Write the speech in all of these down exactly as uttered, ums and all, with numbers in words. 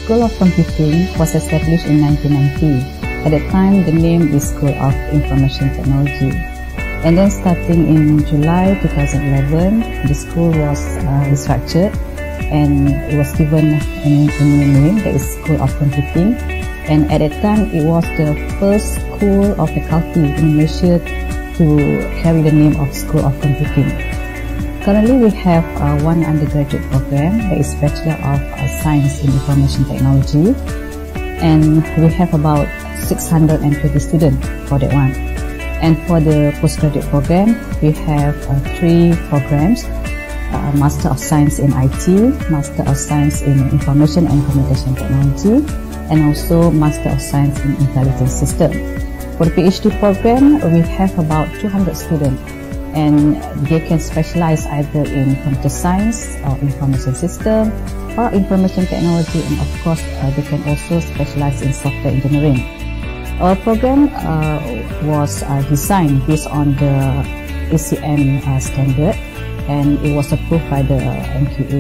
School of Computing was established in nineteen ninety. At that time, the name is School of Information Technology. And then starting in July two thousand eleven, the school was uh, restructured and it was given a, a new name, that is School of Computing. And at that time, it was the first school of faculty in Malaysia to carry the name of School of Computing. Currently, we have uh, one undergraduate program, that is Bachelor of uh, Science in Information Technology, and we have about six hundred twenty students for that one. And for the postgraduate program, we have uh, three programs, uh, Master of Science in I T, Master of Science in Information and Communication Technology, and also Master of Science in Intelligence System. For the PhD program, we have about two hundred students, and they can specialize either in computer science or information system or information technology, and of course uh, they can also specialize in software engineering. Our program uh, was uh, designed based on the A C M uh, standard, and it was approved by the uh, M Q A.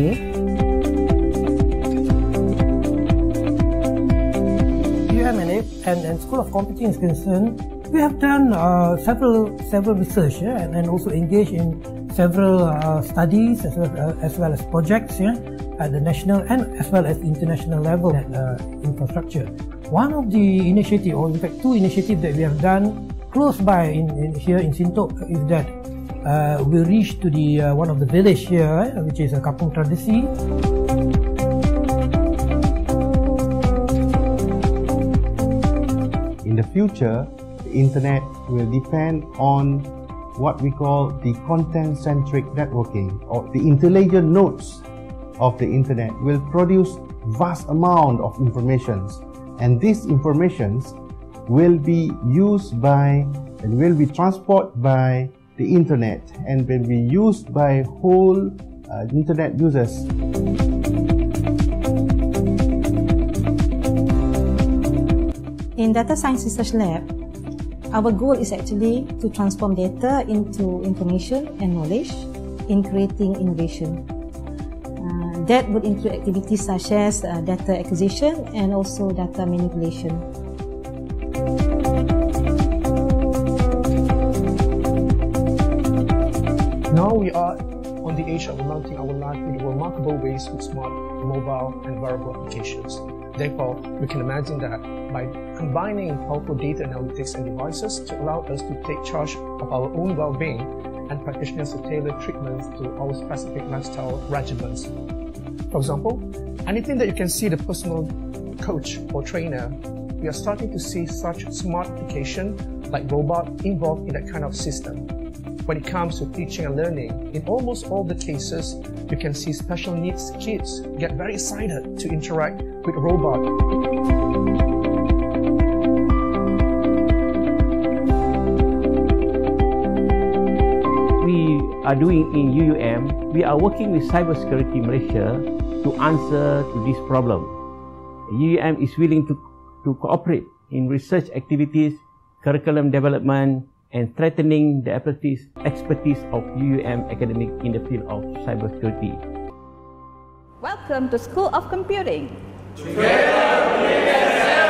U M N A and, and School of Computing is concerned, we have done uh, several several research, yeah, and, and also engaged in several uh, studies as well, uh, as well as projects, yeah, at the national and as well as international level at uh, infrastructure. One of the initiative, or in fact two initiatives that we have done close by in, in here in Sintok, is that uh, we reached to the uh, one of the village here, right, which is a Kampung Tradisi. In the future, the internet will depend on what we call the content-centric networking, or the intelligent nodes of the internet will produce vast amount of informations, and these informations will be used by and will be transported by the internet and will be used by whole uh, internet users. In Data Science Research Lab, our goal is actually to transform data into information and knowledge in creating innovation. Uh, that would include activities such as uh, data acquisition and also data manipulation. Now we are on the age of mounting our life in remarkable ways with smart, mobile and wearable applications. Therefore, we can imagine that by combining powerful data analytics and devices to allow us to take charge of our own well-being, and practitioners to tailor treatments to our specific lifestyle regimens. For example, anything that you can see the personal coach or trainer, we are starting to see such smart application like robot involved in that kind of system. When it comes to teaching and learning, in almost all the cases, you can see special needs kids get very excited to interact with a robot. We are doing in U U M, we are working with Cybersecurity Malaysia to answer to this problem. U U M is willing to, to cooperate in research activities, curriculum development, and strengthening the expertise of U U M academic in the field of cybersecurity. Welcome to School of Computing. Together we excel!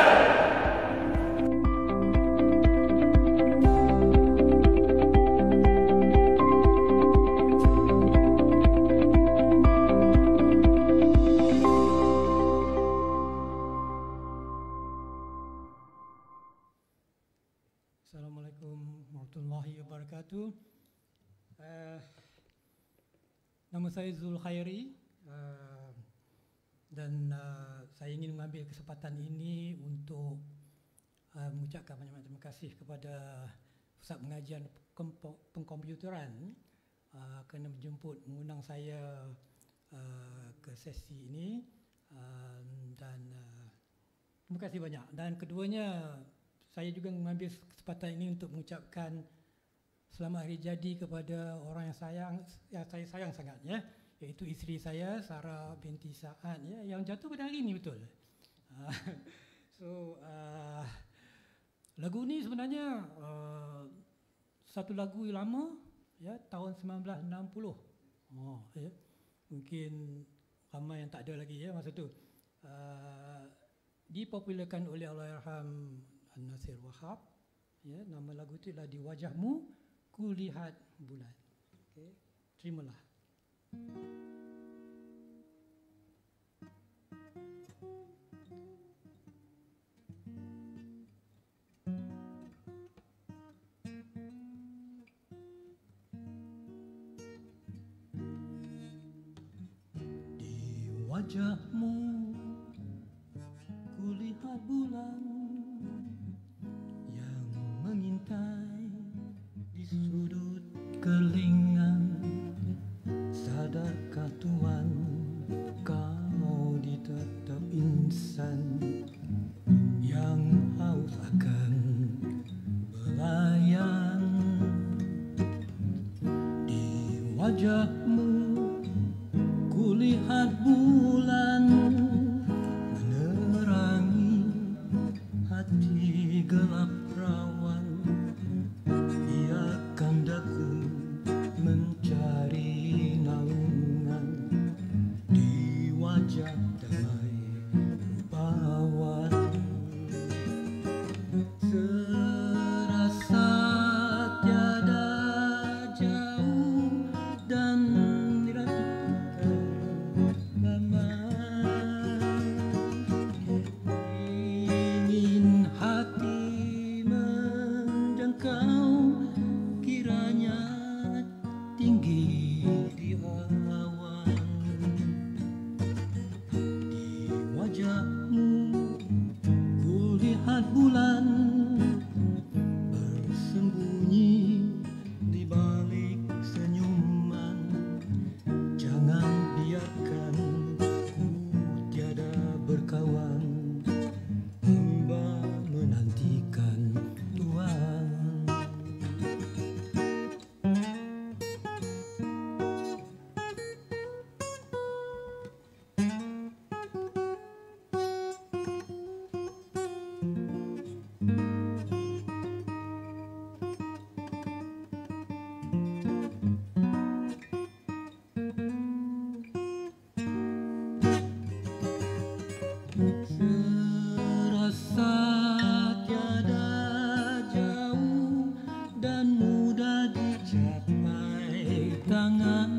Assalamualaikum warahmatullahi wabarakatuh. Uh, nama saya Zul Khairi, uh, dan uh, saya ingin mengambil kesempatan ini untuk uh, mengucapkan banyak terima kasih kepada Pusat Pengajian Pengkomputeran uh, kerana menjemput mengundang saya uh, ke sesi ini, uh, dan uh, terima kasih banyak. Dan keduanya, saya juga mengambil kesempatan ini untuk mengucapkan selamat hari jadi kepada orang yang sayang, yang saya sayang sangat, ya, iaitu isteri saya Sarah binti Sa'ad, ya, yang jatuh pada hari ini, betul. Uh, so uh, lagu ni sebenarnya uh, satu lagu yang lama, ya, tahun sembilan belas enam puluh. Oh, ya. Mungkin ramai yang tak ada lagi, ya, masa tu. Uh, dipopularkan oleh Allahyarham An-Nasir Wahab. Ya, nama lagu itu adalah Di Wajahmu Kulihat Bulan. Okay. Terimalah. Wajahmu kulihat bulan yang mengintai di sudut kelingan. Sadarkah Tuhan kau ditetap insan yang haus akan belayan. Di wajahmu kulihat bulan menerangi hati gelap rawan. Biarkan daku mencari naungan di wajah damai rupawan. Serasa tiada jauh dan bulan bersembunyi di balik senyuman. Jangan biarkan ku tiada berkawan. Hamba menantikan Tuhan. Serasa tiada jauh dan mudah dicapai tangan.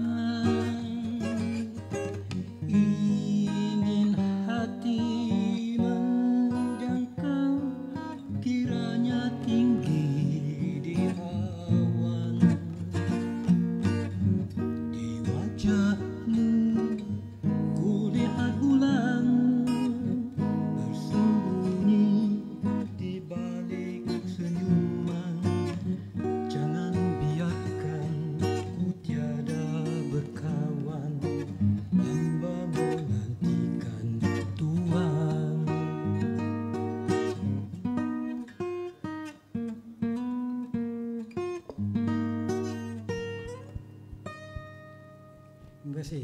Ingin hati menjangkau, kiranya tinggi di awan. Di wajahmu kulihat bulan bersembunyi di balik senyuman. Jangan biarkan ku tiada berkawan. Hamba menantikan Tuhan. Terima kasih.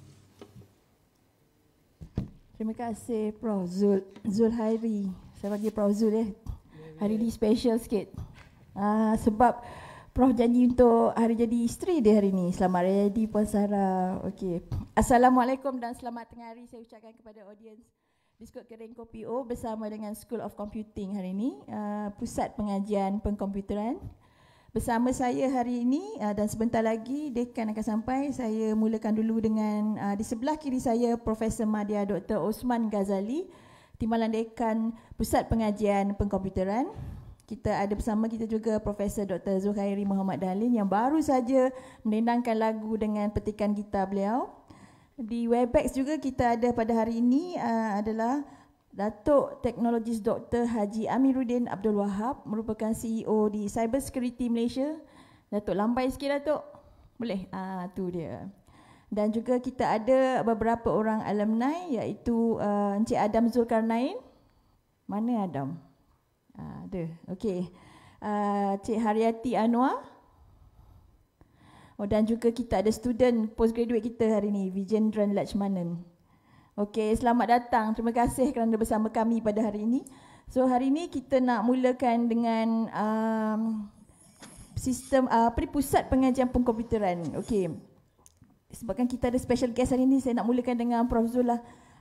Terima kasih Prof Zul Zulhairi. Saya panggil Prof Zul ya. Hari ini special sikit. Uh, sebab Prof janji untuk hari jadi isteri dia hari ini. Selamat Raya Jadi Puan Sarah. Okey. Assalamualaikum dan selamat tengah hari saya ucapkan kepada audiens Diskut Kering Kopi O bersama dengan School of Computing hari ini, uh, Pusat Pengajian Pengkomputeran. Bersama saya hari ini uh, dan sebentar lagi Dekan akan sampai. Saya mulakan dulu dengan uh, di sebelah kiri saya Profesor Madya Doktor Osman Ghazali, Timbalan Dekan Pusat Pengajian Pengkomputeran. Kita ada bersama kita juga Profesor Doktor Zulkhairi Muhammad Dalin yang baru saja menendangkan lagu dengan petikan gitar beliau. Di Webex juga kita ada pada hari ini uh, adalah Datuk Teknologis Doktor Haji Amiruddin Abdul Wahab, merupakan C E O di Cyber Security Malaysia. Datuk lambai sikit Datuk. Boleh? Ah tu dia. Dan juga kita ada beberapa orang alumni iaitu uh, Encik Adam Zulkarnain. Mana Adam? Ah ada. Okey. Uh, Cik Haryati Anwar. Oh, dan juga kita ada student postgraduate kita hari ini, Vijendran Lachmanan. Okey, selamat datang. Terima kasih kerana bersama kami pada hari ini. So, hari ini kita nak mulakan dengan um, sistem uh, apa pusat pengajian pengkomputeran. Okey. Sebabkan kita ada special guest hari ini, saya nak mulakan dengan Prof Zullah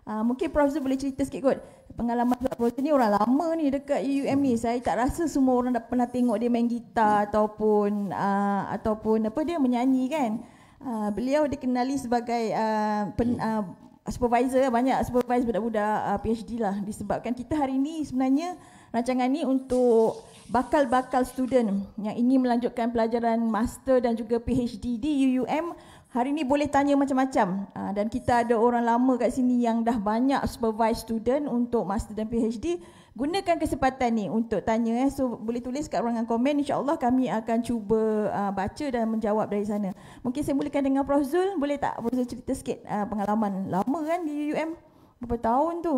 Uh, mungkin Prof Zul boleh cerita sikit kot pengalaman Prof Zul ni orang lama ni dekat U U M ni. Saya tak rasa semua orang dah pernah tengok dia main gitar ataupun uh, ataupun apa dia menyanyi kan. Uh, beliau dikenali sebagai uh, pen, uh, supervisor, banyak supervisor budak-budak uh, PhD lah, disebabkan kita hari ni sebenarnya rancangan ni untuk bakal-bakal student yang ingin melanjutkan pelajaran master dan juga PhD di U U M. Hari ni boleh tanya macam-macam, uh, dan kita ada orang lama kat sini yang dah banyak supervise student untuk master dan PhD. Gunakan kesempatan ni untuk tanya, eh. So boleh tulis kat ruangan komen, insya-Allah kami akan cuba uh, baca dan menjawab dari sana. Mungkin saya mulakan dengan Prof Zul, boleh tak Prof Zul cerita sikit uh, pengalaman lama kan di U U M, berapa tahun tu?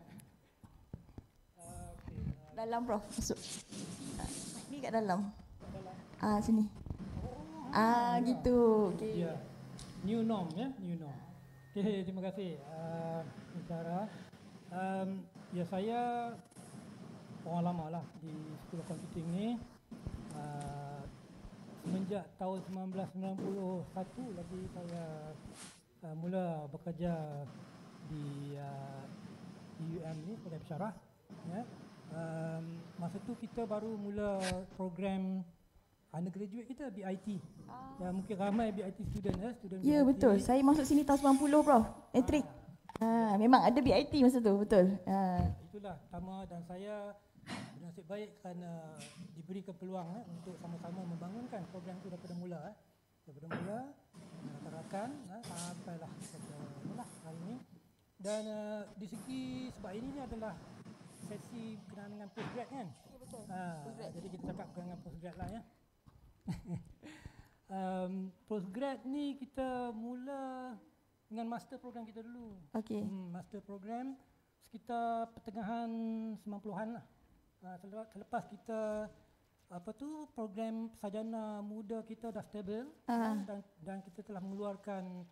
Dalam Prof, masuk. Uh, ni kat dalam. Ah uh, sini. Ah uh, gitu. Okey. Yeah. New norm ya, new norm. Okey, terima kasih uh, Sarah. Um, ya saya orang lama lah di School of Computing ni. Uh, semenjak tahun seribu sembilan ratus sembilan puluh satu lagi saya uh, mula bekerja di uh, U U M ni sebagai pensyarah. Ya. Um, masa tu kita baru mula program undergraduate kita B I T. Ah. Ya, mungkin ramai B I T student ya, student Ya, B I T. betul. Saya masuk sini tahun sembilan puluh, Prof. Etrik. Ah. Ah, memang ada B I T masa tu, betul. Ah. Itulah pertama, dan saya bernasib baik kerana diberikan peluang eh, untuk sama-sama membangunkan program itu daripada mula eh. Daripada mula menetarakan eh, sampailah pada inilah hari ini. Dan uh, di segi sebab ini ni adalah sesi berkenaan dengan postgrad kan. Ya, betul. Ah, postgrad. Jadi kita cakap berkenaan dengan postgrad lah ya. um, postgrad ni kita mula dengan master program kita dulu. Okey. Hmm, master program sekitar pertengahan sembilan puluhan lah. Uh, selepas kita apa tu program sarjana muda kita dah stabil uh. dan dan kita telah mengeluarkan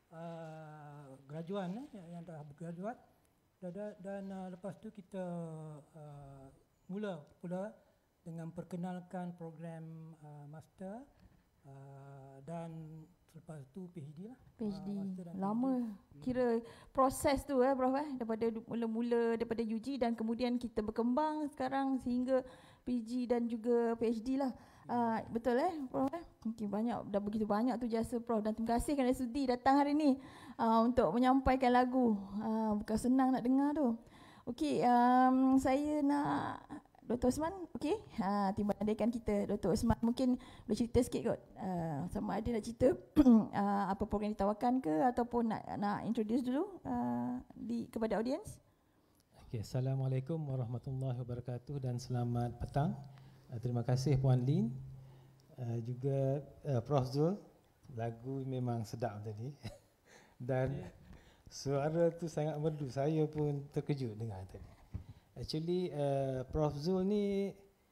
uh, graduan eh, yang, yang dah bergraduat dan, dan uh, lepas tu kita uh, mula pula dengan perkenalkan program uh, master uh, dan selepas tu PhD lah. PhD. Uh, Lama PhD. Kira proses tu eh Prof eh, daripada mula-mula daripada U G dan kemudian kita berkembang sekarang sehingga P G dan juga PhD lah. Uh, betul eh Prof eh? Mungkin banyak, dah begitu banyak tu jasa Prof, dan terima kasih kerana sudi datang hari ni uh, untuk menyampaikan lagu. Uh, bukan senang nak dengar tu. Okey, um, saya nak Doktor Osman, okey. Ha, timbalan kita Doktor Osman mungkin boleh cerita sikit kot. Uh, sama ada nak cerita uh, apa program ditawarkan ke ataupun nak nak introduce dulu uh, di kepada audiens. Okey, Assalamualaikum warahmatullahi wabarakatuh dan selamat petang. Uh, terima kasih Puan Lin. Uh, juga uh, Prof Zul. Lagu memang sedap tadi. Dan suara tu sangat merdu. Saya pun terkejut dengar tadi. Actually, uh, Prof Zul ni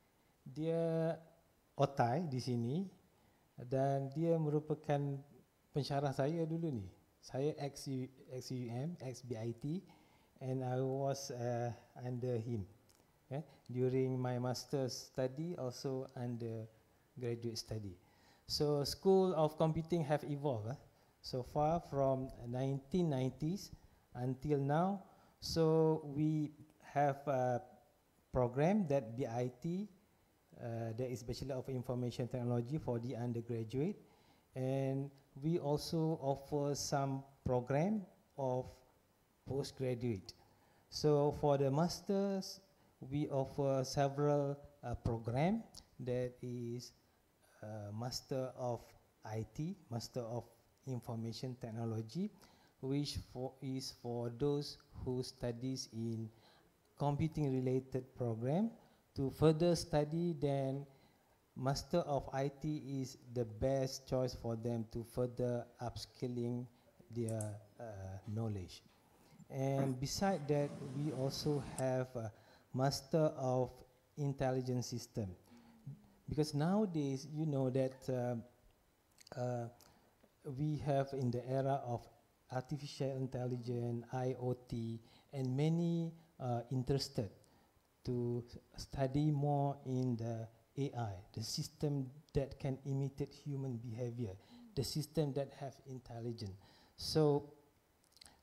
dia otai di sini dan dia merupakan pensyarah saya dulu ni. Saya ex U M, ex B I T, and I was uh, under him okay, during my master's study, also under graduate study. So, School of Computing have evolved eh, so far from nineteen nineties until now. So, we have a program that B I T, uh, that is Bachelor of Information Technology for the undergraduate, and we also offer some program of postgraduate. So for the masters, we offer several uh, program that is uh, Master of I T, Master of Information Technology, which for is for those who studies in computing related program. To further study, then Master of I T is the best choice for them to further upskilling their uh, knowledge. And beside that, we also have a Master of Intelligence System, because nowadays you know that uh, uh, we have in the era of artificial intelligence, I O T, and many Uh, interested to study more in the A I, the system that can imitate human behavior, the system that have intelligence. So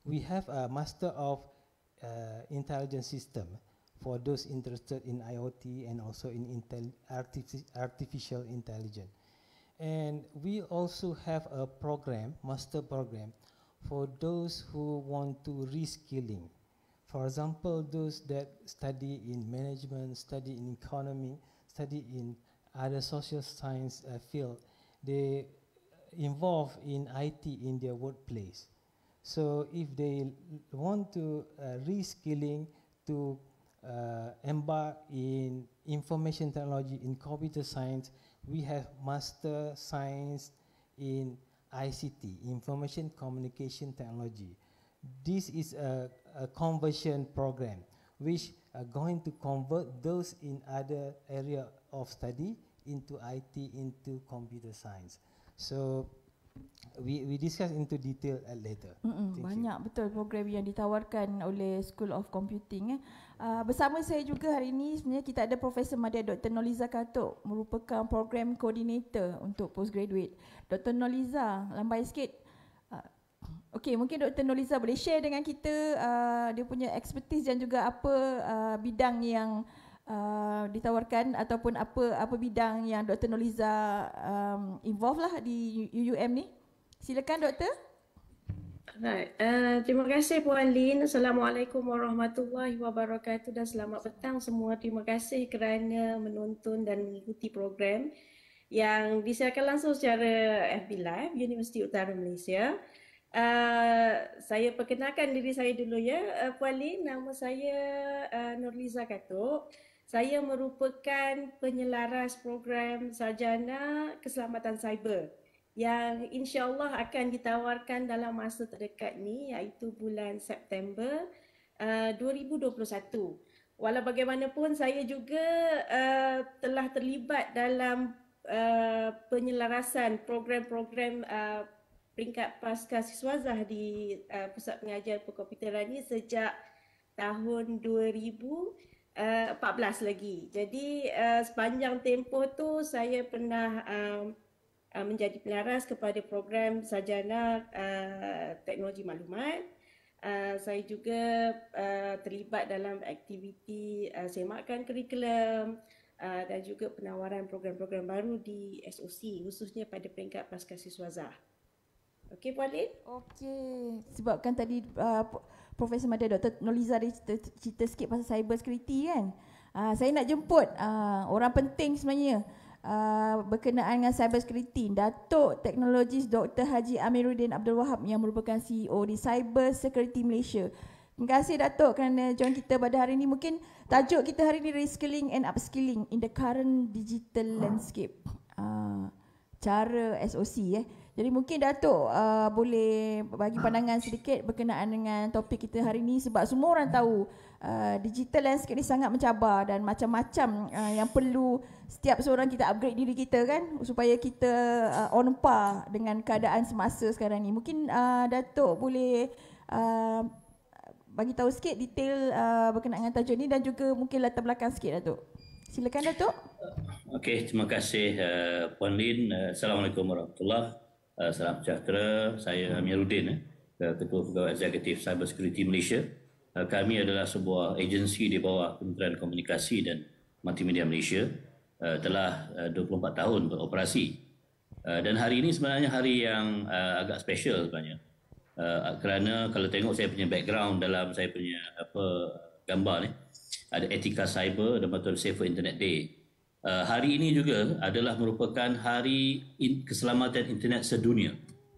we have a Master of uh, Intelligence System for those interested in I O T and also in intel artific artificial intelligence. And we also have a program, master program, for those who want to reskilling. For example, those that study in management, study in economy, study in other social science uh, field, they involve in I T in their workplace. So if they want to uh, reskilling to uh, embark in information technology, in computer science, we have master science in I C T, information communication technology. This is a, a conversion program which are going to convert those in other area of study into I T, into computer science. So we we discuss into detail uh, later. Mm-mm, banyak you. Betul program yang ditawarkan oleh School of Computing. Eh. Uh, bersama saya juga hari ini sebenarnya kita ada Profesor Madya Doktor Noliza Katuk, merupakan program coordinator untuk postgraduate. Doktor Noliza, lambai sikit. Uh, Okey, mungkin Doktor Noliza boleh share dengan kita uh, dia punya expertise dan juga apa uh, bidang yang uh, ditawarkan ataupun apa apa bidang yang Doktor Noliza um, involve lah di U U M ni. Silakan Doktor. Right. Uh, terima kasih Puan Lin. Assalamualaikum warahmatullahi wabarakatuh dan selamat petang semua. Terima kasih kerana menonton dan mengikuti program yang disiarkan langsung secara F B Live Universiti Utara Malaysia. Uh, saya perkenalkan diri saya dulu ya. Uh, Puan Lin, nama saya uh, Nurliza Katuk. Saya merupakan penyelaras program sarjana keselamatan cyber yang insya-Allah akan ditawarkan dalam masa terdekat ni, iaitu bulan September uh, dua ribu dua puluh satu. Walau bagaimanapun saya juga uh, telah terlibat dalam uh, penyelarasan program-program uh, peringkat pasca siswazah di uh, Pusat Pengajian Perkomputeran ni sejak tahun dua ribu empat belas lagi. Jadi uh, sepanjang tempoh tu saya pernah um, uh, menjadi penyelaras kepada program sarjana uh, teknologi maklumat. Uh, saya juga uh, terlibat dalam aktiviti uh, semakan kurikulum uh, dan juga penawaran program-program baru di S O C khususnya pada peringkat pasca siswazah. Okey Puan Lin? Okey. Sebabkan tadi uh, Profesor Madya Doktor Noliza dia cerita, cerita sikit pasal cyber security kan. Uh, saya nak jemput uh, orang penting sebenarnya uh, berkenaan dengan cyber security. Datuk Teknologis Doktor Haji Amiruddin Abdul Wahab yang merupakan C E O di Cyber Security Malaysia. Terima kasih Datuk kerana join kita pada hari ini. Mungkin tajuk kita hari ini reskilling and upskilling in the current digital landscape. Uh, cara S O C eh. Jadi mungkin Datuk uh, boleh bagi pandangan sedikit berkenaan dengan topik kita hari ini sebab semua orang tahu uh, digital landscape ni sangat mencabar dan macam-macam uh, yang perlu setiap seorang kita upgrade diri kita kan supaya kita uh, on par dengan keadaan semasa sekarang ni. Mungkin uh, Datuk boleh uh, bagi tahu sikit detail uh, berkenaan dengan tajuk ni dan juga mungkin latar belakang sikit Datuk. Silakan Datuk. Okey, terima kasih uh, Puan Lin. Uh, Assalamualaikum warahmatullahi wabarakatuh. Uh, salam sejahtera, saya Amiruddin, eh, Ketua Pegawai Eksekutif Cyber Security Malaysia. Uh, kami adalah sebuah agensi di bawah Kementerian Komunikasi dan Multimedia Malaysia, uh, telah uh, dua puluh empat tahun beroperasi. Uh, dan hari ini sebenarnya hari yang uh, agak special sebenarnya. Uh, kerana kalau tengok saya punya background dalam saya punya apa gambar ni, ada etika cyber dan betul Safer Internet Day. Uh, hari ini juga adalah merupakan hari in, keselamatan internet sedunia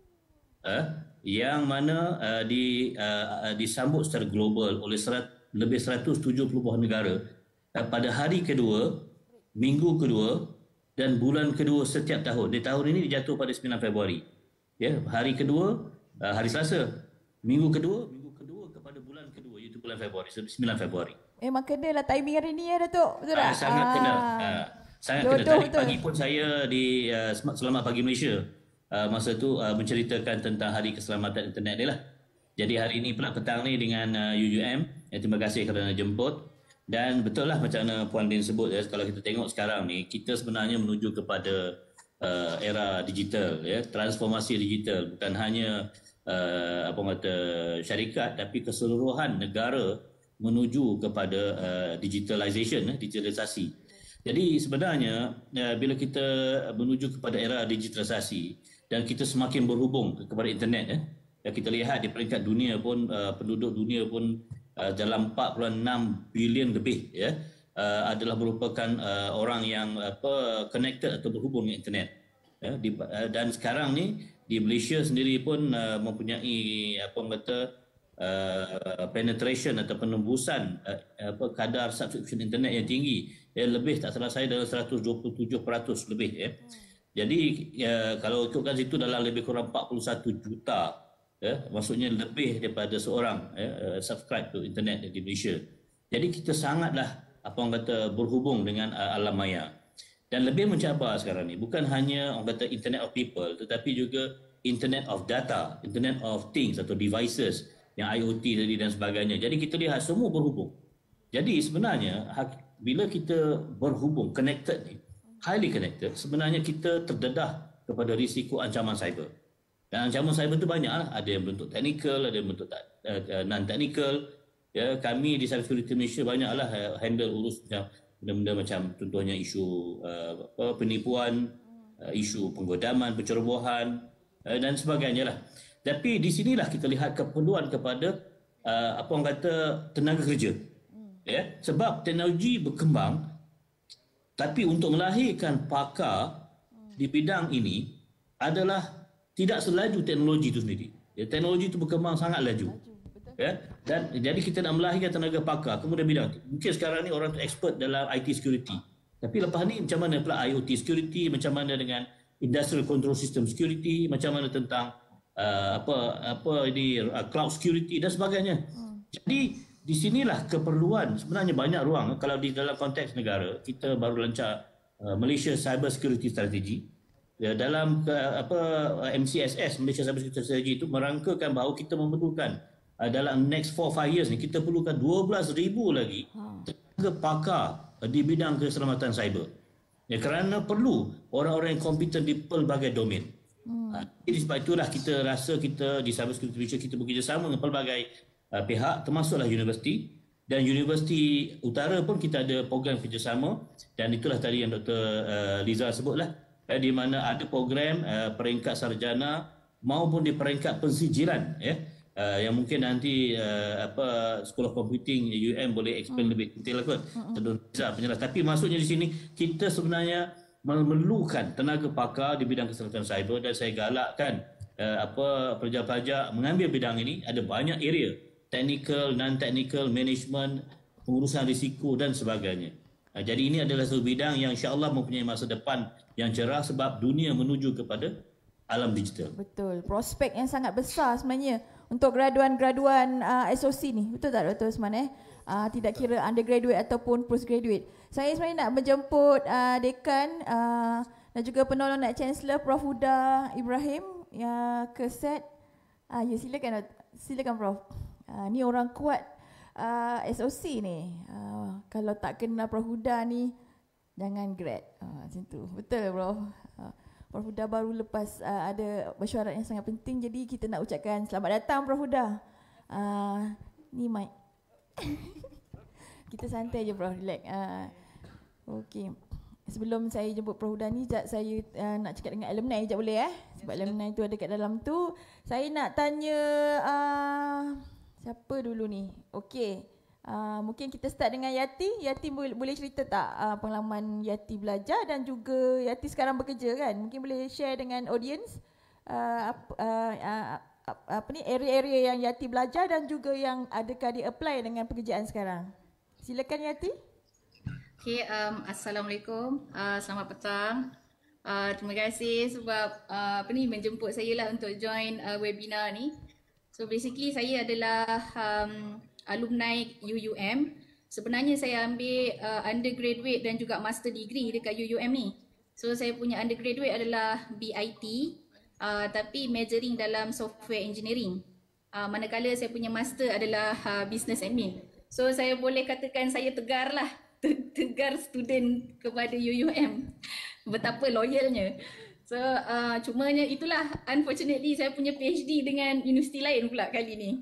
uh, yang mana uh, di, uh, disambut secara global oleh serat, lebih seratus tujuh puluh buah negara uh, pada hari kedua, minggu kedua dan bulan kedua setiap tahun. Di tahun ini dijatuh pada sembilan Februari. Ya, hari kedua, uh, hari Selasa, minggu kedua, minggu kedua kepada bulan kedua iaitu bulan Februari, sembilan Februari. Memang kena lah timing hari ni ya Datuk. Betul tak? Uh, sangat ah. kena. Uh, sangat betul, kena. Tadi betul. pagi pun saya di uh, Selamat Pagi Malaysia. Uh, masa tu uh, menceritakan tentang Hari Keselamatan Internet ni lah. Jadi hari ini pula petang ni dengan uh, U U M. Ya, terima kasih kerana jemput. Dan betul lah macam mana Puan Lin sebut ya, kalau kita tengok sekarang ni, kita sebenarnya menuju kepada uh, era digital. Ya, transformasi digital. Bukan hanya uh, apa kata syarikat, tapi keseluruhan negara menuju kepada uh, digitalization, digitalisasi. Jadi sebenarnya uh, bila kita menuju kepada era digitalisasi dan kita semakin berhubung kepada internet, eh, ya, kita lihat di peringkat dunia pun uh, penduduk dunia pun uh, dalam empat puluh enam bilion lebih, ya, uh, adalah merupakan uh, orang yang apa connected atau berhubung dengan internet. Ya, di, uh, dan sekarang ni di Malaysia sendiri pun uh, mempunyai apa kata uh, penetration atau penembusan uh, apa kadar subscription internet yang tinggi, ya, lebih tak salah saya dalam seratus dua puluh tujuh peratus lebih, ya. Jadi ya, kalau ikutkan situ dalam lebih kurang empat puluh satu juta, ya, maksudnya lebih daripada seorang, ya, subscribe to internet di Malaysia. Jadi kita sangatlah apa orang kata berhubung dengan uh, alam maya. Dan lebih mencabar sekarang ni bukan hanya orang kata internet of people, tetapi juga internet of data, internet of things atau devices yang I O T tadi dan sebagainya. Jadi kita lihat semua berhubung. Jadi sebenarnya bila kita berhubung, connected ni, highly connected, sebenarnya kita terdedah kepada risiko ancaman cyber. Dan ancaman cyber tu banyak lah. Ada yang bentuk technical, ada yang bentuk uh, non-technical. Ya, kami di Cybersecurity Malaysia banyaklah uh, handle urus macam benda-benda macam contohnya isu uh, apa, penipuan, uh, isu penggodaman, pencerobohan uh, dan sebagainya lah. Tapi di sinilah kita lihat keperluan kepada uh, apa orang kata tenaga kerja. Ya, sebab teknologi berkembang, tapi untuk melahirkan pakar di bidang ini adalah tidak selaju teknologi itu sendiri. Ya, teknologi itu berkembang sangat laju. Ya, dan jadi kita nak melahirkan tenaga pakar kemudian bidang. Mungkin sekarang ni orang tu expert dalam I T security. Tapi lepas ni macam mana pula I O T security, macam mana dengan industrial control system security, macam mana tentang uh, apa apa ini uh, cloud security dan sebagainya. Hmm. Jadi di sinilah keperluan, sebenarnya banyak ruang. Kalau di dalam konteks negara, kita baru lancar uh, Malaysia Cyber Security Strategy. Ya, dalam uh, apa M C S S, Malaysia Cyber Security Strategy itu merangkakan bahawa kita memerlukan uh, dalam next four five years ni kita perlukan dua belas ribu lagi tenaga pakar uh, di bidang keselamatan cyber. Ya, kerana perlu orang-orang yang kompeten di pelbagai domain. Hmm. Uh, jadi sebab itulah kita rasa kita di Cyber Security Malaysia kita bekerjasama dengan pelbagai uh, pihak, termasuklah universiti, dan Universiti Utara pun kita ada program kerjasama, dan itulah tadi yang Doktor uh, Liza sebutlah, eh, di mana ada program uh, peringkat sarjana maupun di peringkat pensijilan, ya, uh, yang mungkin nanti uh, apa School of Computing U M boleh explain hmm. lebih detail kot, Doktor Liza penjelas. Tapi maksudnya di sini kita sebenarnya memerlukan tenaga pakar di bidang keselamatan cyber, dan saya galakkan uh, apa pelajar-pelajar mengambil bidang ini. Ada banyak area, technical, non-technical, management, pengurusan risiko dan sebagainya. Uh, jadi ini adalah satu bidang yang insya-Allah mempunyai masa depan yang cerah sebab dunia menuju kepada alam digital. Betul. Prospek yang sangat besar sebenarnya untuk graduan-graduan uh, S O C ni. Betul tak Doktor Osman, eh? Uh, tidak kira undergraduate ataupun postgraduate. Saya sebenarnya nak menjemput uh, Dekan uh, dan juga penolong Naib Chancellor Prof Huda Ibrahim yang ke set. Uh, ya, silakan silakan Prof. Uh, ni orang kuat uh, S O C ni. Uh, kalau tak kenal Prof Huda ni jangan grad. Uh, macam tu. Betul Prof. Uh, Prof Huda baru lepas uh, ada mesyuarat yang sangat penting, jadi kita nak ucapkan selamat datang Prof Huda. Uh, ni mic. Kita santai je Prof, relax. Uh, Okey. Sebelum saya jemput Prof Huda ni, jap saya uh, nak cakap dengan alumni jap boleh eh? Sebab yes, alumni tu ada kat dalam tu. Saya nak tanya uh, siapa dulu ni? Okey. Uh, mungkin kita start dengan Yati. Yati boleh, boleh cerita tak uh, pengalaman Yati belajar dan juga Yati sekarang bekerja kan? Mungkin boleh share dengan audience uh, uh, uh, apa ni area-area yang Yati belajar dan juga yang adakah dia apply dengan pekerjaan sekarang. Silakan Yati. Okay, um, Assalamualaikum. Uh, selamat petang. Uh, terima kasih sebab uh, apa ni menjemput saya lah untuk join uh, webinar ni. So basically saya adalah um, alumni U U M. Sebenarnya saya ambil uh, undergraduate dan juga master degree dekat U U M ni. So saya punya undergraduate adalah B I T. Uh, tapi majoring dalam software engineering. Uh, manakala saya punya master adalah uh, business admin. So saya boleh katakan saya tegar lah, tegar student kepada U U M. Betapa loyalnya. So uh, cumanya itulah, unfortunately saya punya PhD dengan universiti lain pula kali ni.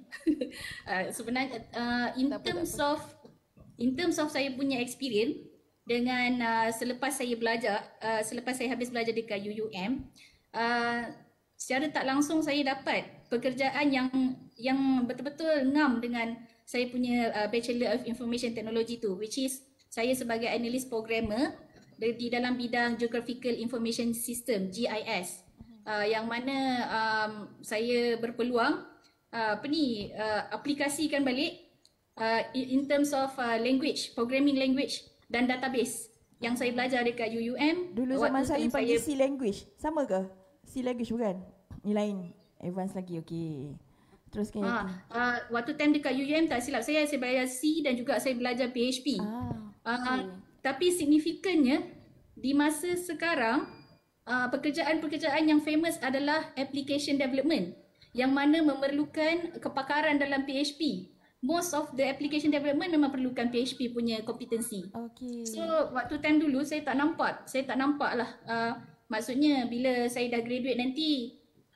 uh, sebenarnya uh, in tak terms apa, of in terms of saya punya experience dengan uh, selepas saya belajar, uh, selepas saya habis belajar dekat U U M, uh, secara tak langsung saya dapat pekerjaan yang yang betul-betul ngam dengan saya punya uh, Bachelor of Information Technology tu, which is saya sebagai analyst programmer di dalam bidang Geographical Information System G I S, uh, yang mana um, saya berpeluang uh, apa ni uh, aplikasikan balik uh, in terms of uh, language, programming language dan database yang saya belajar dekat U U M. Dulu zaman saya panggil C language, sama ke? C language bukan? Ni lain, advance lagi. Okey. Teruskan. Ha, uh, waktu time dekat U U M tak silap saya saya belajar C dan juga saya belajar P H P. Ah. Uh, tapi signifikannya di masa sekarang uh, pekerjaan-pekerjaan yang famous adalah application development yang mana memerlukan kepakaran dalam P H P. Most of the application development memang perlukan P H P punya kompetensi. Okay. So waktu time dulu saya tak nampak, saya tak nampak lah. Uh, maksudnya bila saya dah graduate nanti,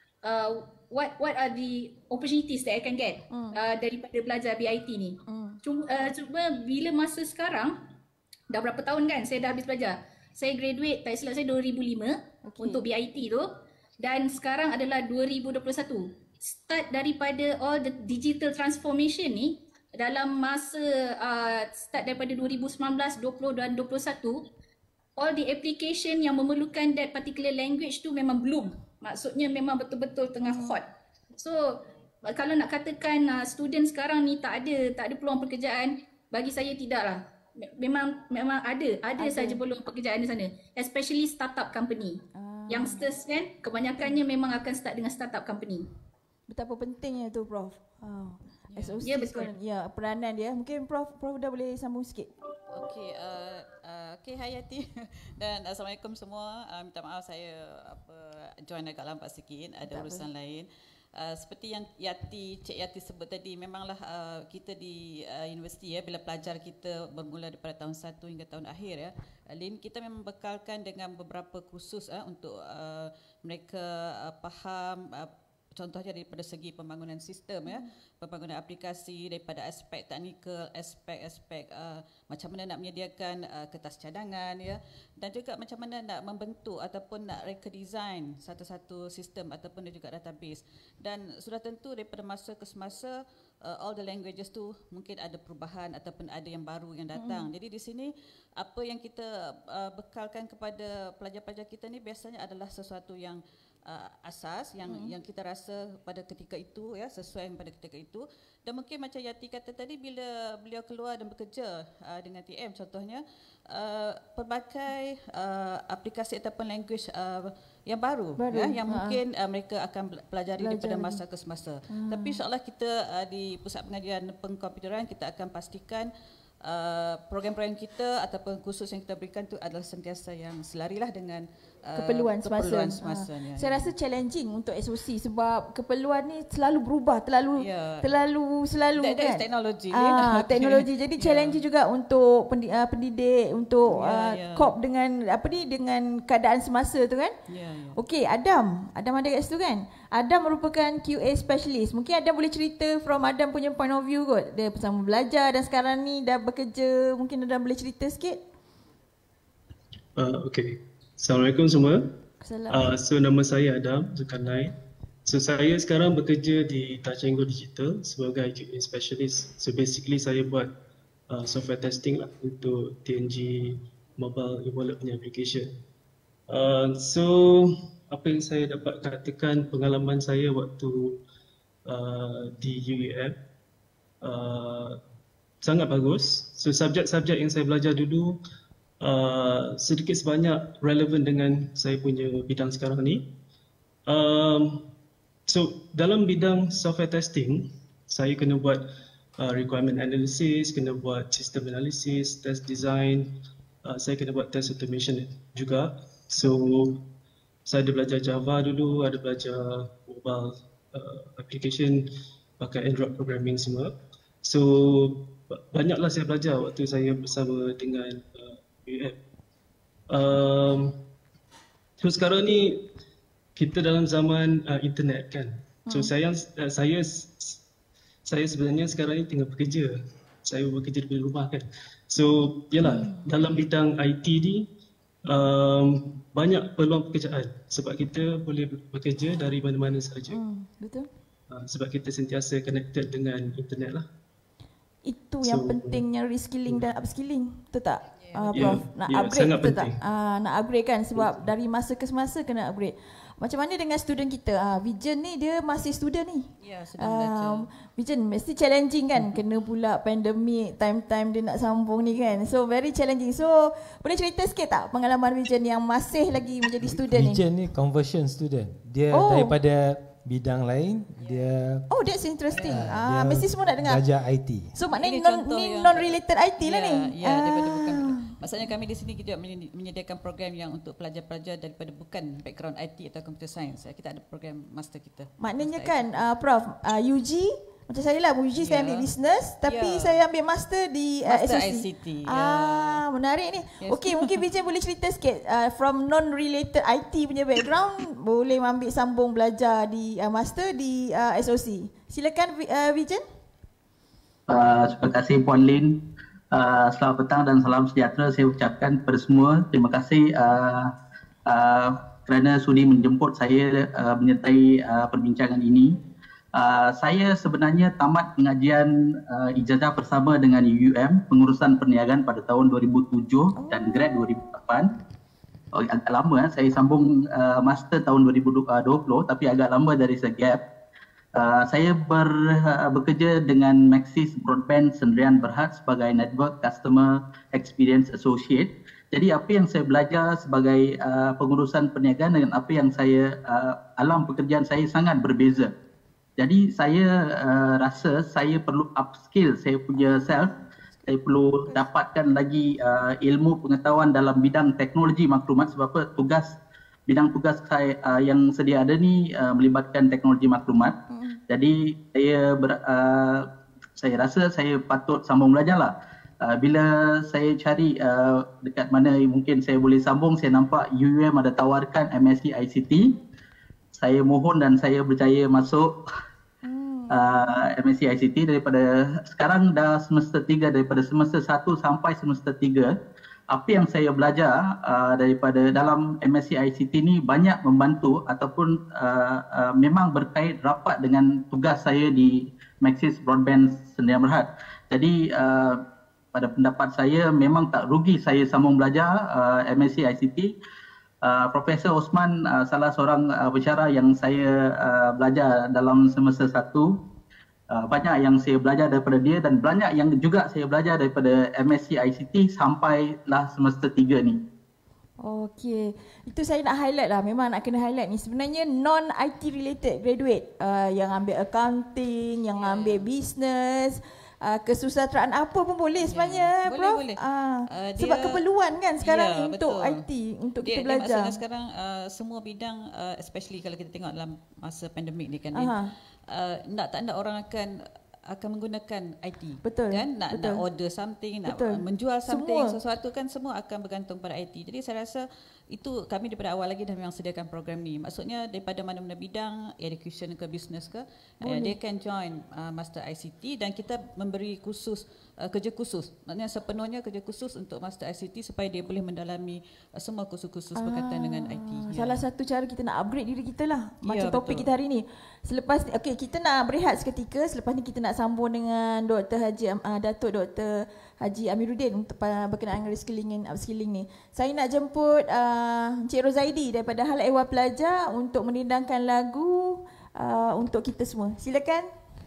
uh, what what are the opportunities that I can get mm. uh, daripada belajar B I T ni. Mm. Cuma, uh, cuma bila masa sekarang, dah berapa tahun kan saya dah habis belajar. Saya graduate, tak silap saya dua ribu lima okay. untuk B I T tu, dan sekarang adalah dua ribu dua puluh satu. Start daripada all the digital transformation ni dalam masa uh, start daripada dua ribu sembilan belas, dua puluh dan dua puluh satu, all the application yang memerlukan that particular language tu memang bloom. Maksudnya memang betul-betul tengah hot. So kalau nak katakan uh, student sekarang ni tak ada tak ada peluang pekerjaan, bagi saya tidaklah. Memang memang ada ada, ada. saja peluang pekerjaan di sana, especially startup company. Ah. Youngsters kan kebanyakannya memang akan start dengan startup company. Betapa pentingnya tu Prof. Oh. Ya, S O C ya, betul. Sekarang, ya, peranan dia. Mungkin Prof Prof dah boleh sambung sikit. Okey, uh, uh, okey Hayati dan assalamualaikum semua. Uh, minta maaf saya apa join agak lambat sikit, ada tak urusan apa. lain. Uh, seperti yang Yati, Cik Yati sebut tadi, memanglah uh, kita di uh, universiti ya, bila pelajar kita bermula daripada tahun satu hingga tahun akhir ya, uh, Lin, kita memang bekalkan dengan beberapa kursus uh, untuk uh, mereka uh, faham uh, contohnya daripada segi pembangunan sistem ya, pembangunan aplikasi, daripada aspek teknikal, aspek-aspek uh, macam mana nak menyediakan uh, kertas cadangan ya, dan juga macam mana nak membentuk ataupun nak reka design satu-satu sistem ataupun juga database. Dan sudah tentu daripada masa ke semasa uh, all the languages tu mungkin ada perubahan ataupun ada yang baru yang datang. Mm. Jadi di sini apa yang kita uh, bekalkan kepada pelajar-pelajar kita ni biasanya adalah sesuatu yang Uh, asas yang hmm. yang kita rasa pada ketika itu ya, sesuai pada ketika itu. Dan mungkin macam Yati kata tadi, bila beliau keluar dan bekerja uh, dengan T M contohnya, uh, pelbagai uh, aplikasi ataupun language uh, yang baru, baru. Ya, yang ha. mungkin uh, mereka akan pelajari Belajar daripada masa ke semasa. Hmm. Tapi insyaAllah kita uh, di Pusat Pengajian Pengkomputeran kita akan pastikan Uh, program-program kita ataupun kursus yang kita berikan tu adalah sentiasa yang selarilah dengan uh, keperluan semasa. Keperluan semasanya. Ha. Saya ya. rasa challenging untuk S O C sebab keperluan ni selalu berubah, terlalu yeah. terlalu selalu that, kan. Teknologi. Ah, okay. teknologi. Jadi yeah. challenging juga untuk pendidik, untuk yeah, uh, yeah. cope dengan apa ni, dengan keadaan semasa tu kan. Yeah, yeah. Okey, Adam, Adam ada kat situ kan? Adam merupakan Q A specialist. Mungkin Adam boleh cerita from Adam punya point of view kot. Dia bersama belajar dan sekarang ni dah bekerja. Mungkin Adam boleh cerita sikit. Uh, okay. Assalamualaikum semua. Uh, so nama saya Adam Zulkarnain. So saya sekarang bekerja di Touch and Go Digital sebagai Q A specialist. So basically saya buat uh, software testing lah untuk T N G mobile e-wallet punya application. Uh, so apa yang saya dapat katakan pengalaman saya waktu uh, di U U M uh, sangat bagus. So subjek-subjek yang saya belajar dulu uh, sedikit sebanyak relevan dengan saya punya bidang sekarang ni. Um, so dalam bidang software testing, saya kena buat uh, requirement analysis, kena buat system analysis, test design, uh, saya kena buat test automation juga. So saya ada belajar Java dulu, ada belajar mobile uh, application, pakai Android programming semua. So banyaklah saya belajar waktu saya bersama dengan uh, U U M. Um, so sekarang ni kita dalam zaman uh, internet kan. So Hmm. saya uh, saya saya sebenarnya sekarang ni tengah bekerja. Saya bekerja dari rumah kan. So yalah, Hmm. dalam bidang I T ni um, banyak peluang pekerjaan sebab kita boleh bekerja dari mana-mana sahaja. Hmm, betul. Uh, sebab kita sentiasa connected dengan internet lah. Itu yang So, pentingnya reskilling dan upskilling, betul tak? Uh, Yeah, Prof, nak yeah, upgrade sangat betul tak? penting. Uh, nak upgrade kan sebab dari masa ke semasa kena upgrade. Macam mana dengan student kita? Uh, Vision ni dia masih student ni. Ya, sedang belajar. Um, Vision mesti challenging kan, kena pula pandemik, time-time dia nak sambung ni kan. So very challenging. So boleh cerita sikit tak pengalaman Vision yang masih lagi menjadi student ni? Vision ni conversion student. Dia Oh. daripada bidang lain, dia Oh, that's interesting. Ah, dia mesti semua nak dengar. belajar I T. So maknanya Ini non, contoh ni yang- non-related I T lah Ya, ni. Ya, daripada Ah. bukan. Maksudnya kami di sini kita menye- menyediakan program yang untuk pelajar-pelajar daripada bukan background I T atau computer science. Kita ada program master kita. Maknanya Master kan uh, Prof, uh, U G macam saya lah, U G saya Ya. ambil business tapi Ya. saya ambil master di uh, Master S O C. I C T, ya. Ah, menarik ni. Yes. Okey, mungkin Vision boleh cerita sikit uh, from non-related I T punya background boleh ambil sambung belajar di uh, master di uh, S O C. Silakan Vi- uh, Vision. Uh, terima kasih Puan Lin. Uh, selamat petang dan salam sejahtera saya ucapkan kepada semua. Terima kasih uh, uh, kerana sudi menjemput saya uh, menyertai uh, perbincangan ini. Uh, saya sebenarnya tamat pengajian uh, ijazah bersama dengan U U M pengurusan perniagaan pada tahun dua ribu tujuh dan grad dua ribu lapan. Oh, agak lama eh. Saya sambung uh, master tahun dua ribu dua puluh tapi agak lama dari segap. Uh, saya ber, uh, bekerja dengan Maxis Broadband Sendirian Berhad sebagai Network Customer Experience Associate. Jadi apa yang saya belajar sebagai uh, pengurusan perniagaan dengan apa yang saya uh, alam pekerjaan saya sangat berbeza. Jadi saya uh, rasa saya perlu upskill saya punya self. Saya perlu dapatkan lagi uh, ilmu pengetahuan dalam bidang teknologi maklumat sebab apa tugas bidang tugas saya uh, yang sedia ada ni uh, melibatkan teknologi maklumat. Hmm. Jadi saya ber, uh, saya rasa saya patut sambung belajarlah. Uh, bila saya cari uh, dekat mana mungkin saya boleh sambung, saya nampak U U M ada tawarkan M S c I C T. Saya mohon dan saya berjaya masuk hmm. uh, M S c I C T daripada sekarang dah semester tiga, daripada semester satu sampai semester tiga. Apa yang saya belajar uh, daripada dalam M S c I C T ni banyak membantu ataupun uh, uh, memang berkait rapat dengan tugas saya di Maxis Broadband Sendirian Berhad. Jadi uh, pada pendapat saya memang tak rugi saya sambung belajar uh, M S c I C T. Uh, Profesor Osman uh, salah seorang uh, pensyarah yang saya uh, belajar dalam semester satu. Uh, banyak yang saya belajar daripada dia dan banyak yang juga saya belajar daripada M S c I C T sampailah semester tiga ni. Okey, itu saya nak highlight lah, memang nak kena highlight ni. Sebenarnya non-I T related graduate uh, yang ambil accounting, yang yeah. ambil business, uh, kesusasteraan apa pun boleh sebenarnya, yeah. Prof. Boleh, boleh. Uh, Uh, sebab dia- keperluan kan sekarang Ya, untuk betul. I T, untuk dia, kita dia belajar. maksudnya sekarang uh, semua bidang uh, especially kalau kita tengok dalam masa pandemik ni kan, Aha. uh, nak tak nak orang akan akan menggunakan I T. Betul. Kan nak Betul. nak order something, nak Betul. menjual something, Semua. sesuatu kan semua akan bergantung pada I T. Jadi saya rasa itu kami daripada awal lagi dah memang sediakan program ni. Maksudnya daripada mana-mana bidang, education ke business ke, uh, Boleh. dia can join uh, master I C T dan kita memberi khusus uh, kerja khusus. Maknanya sepenuhnya kerja khusus untuk master I C T supaya dia boleh mendalami uh, semua kursus-kursus berkaitan dengan I T. Ya. Salah satu cara kita nak upgrade diri kita lah. Macam Ya, topik betul. kita hari ni. Selepas ni, okey, kita nak berehat seketika. Selepas ni kita nak sambung dengan Doktor Haji uh, Datuk Doktor Haji Amiruddin untuk uh, berkenaan dengan reskilling and upskilling ni. Saya nak jemput uh, Encik Rozaidi daripada Hal Ehwal Pelajar untuk menendangkan lagu uh, untuk kita semua. Silakan.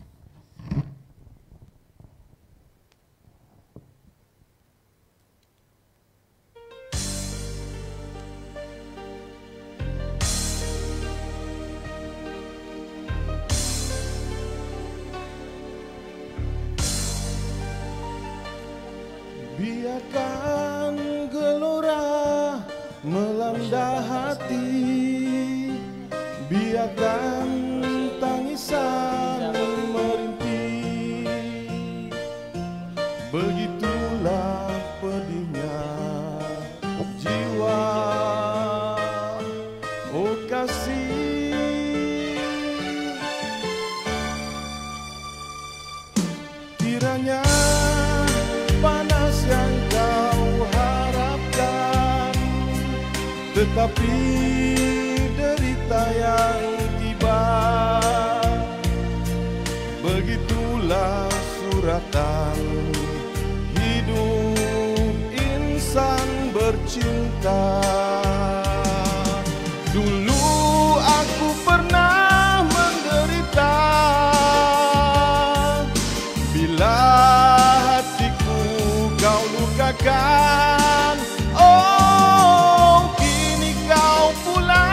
Biarkan gelora melanda hati, biarkan tangisan merintih. Begitulah pedihnya jiwa, oh kasih tetapi derita yang tiba. Begitulah suratan hidup insan bercinta. Dulu aku pernah menderita bila hatiku kau lukakan. Oh, kini kau pula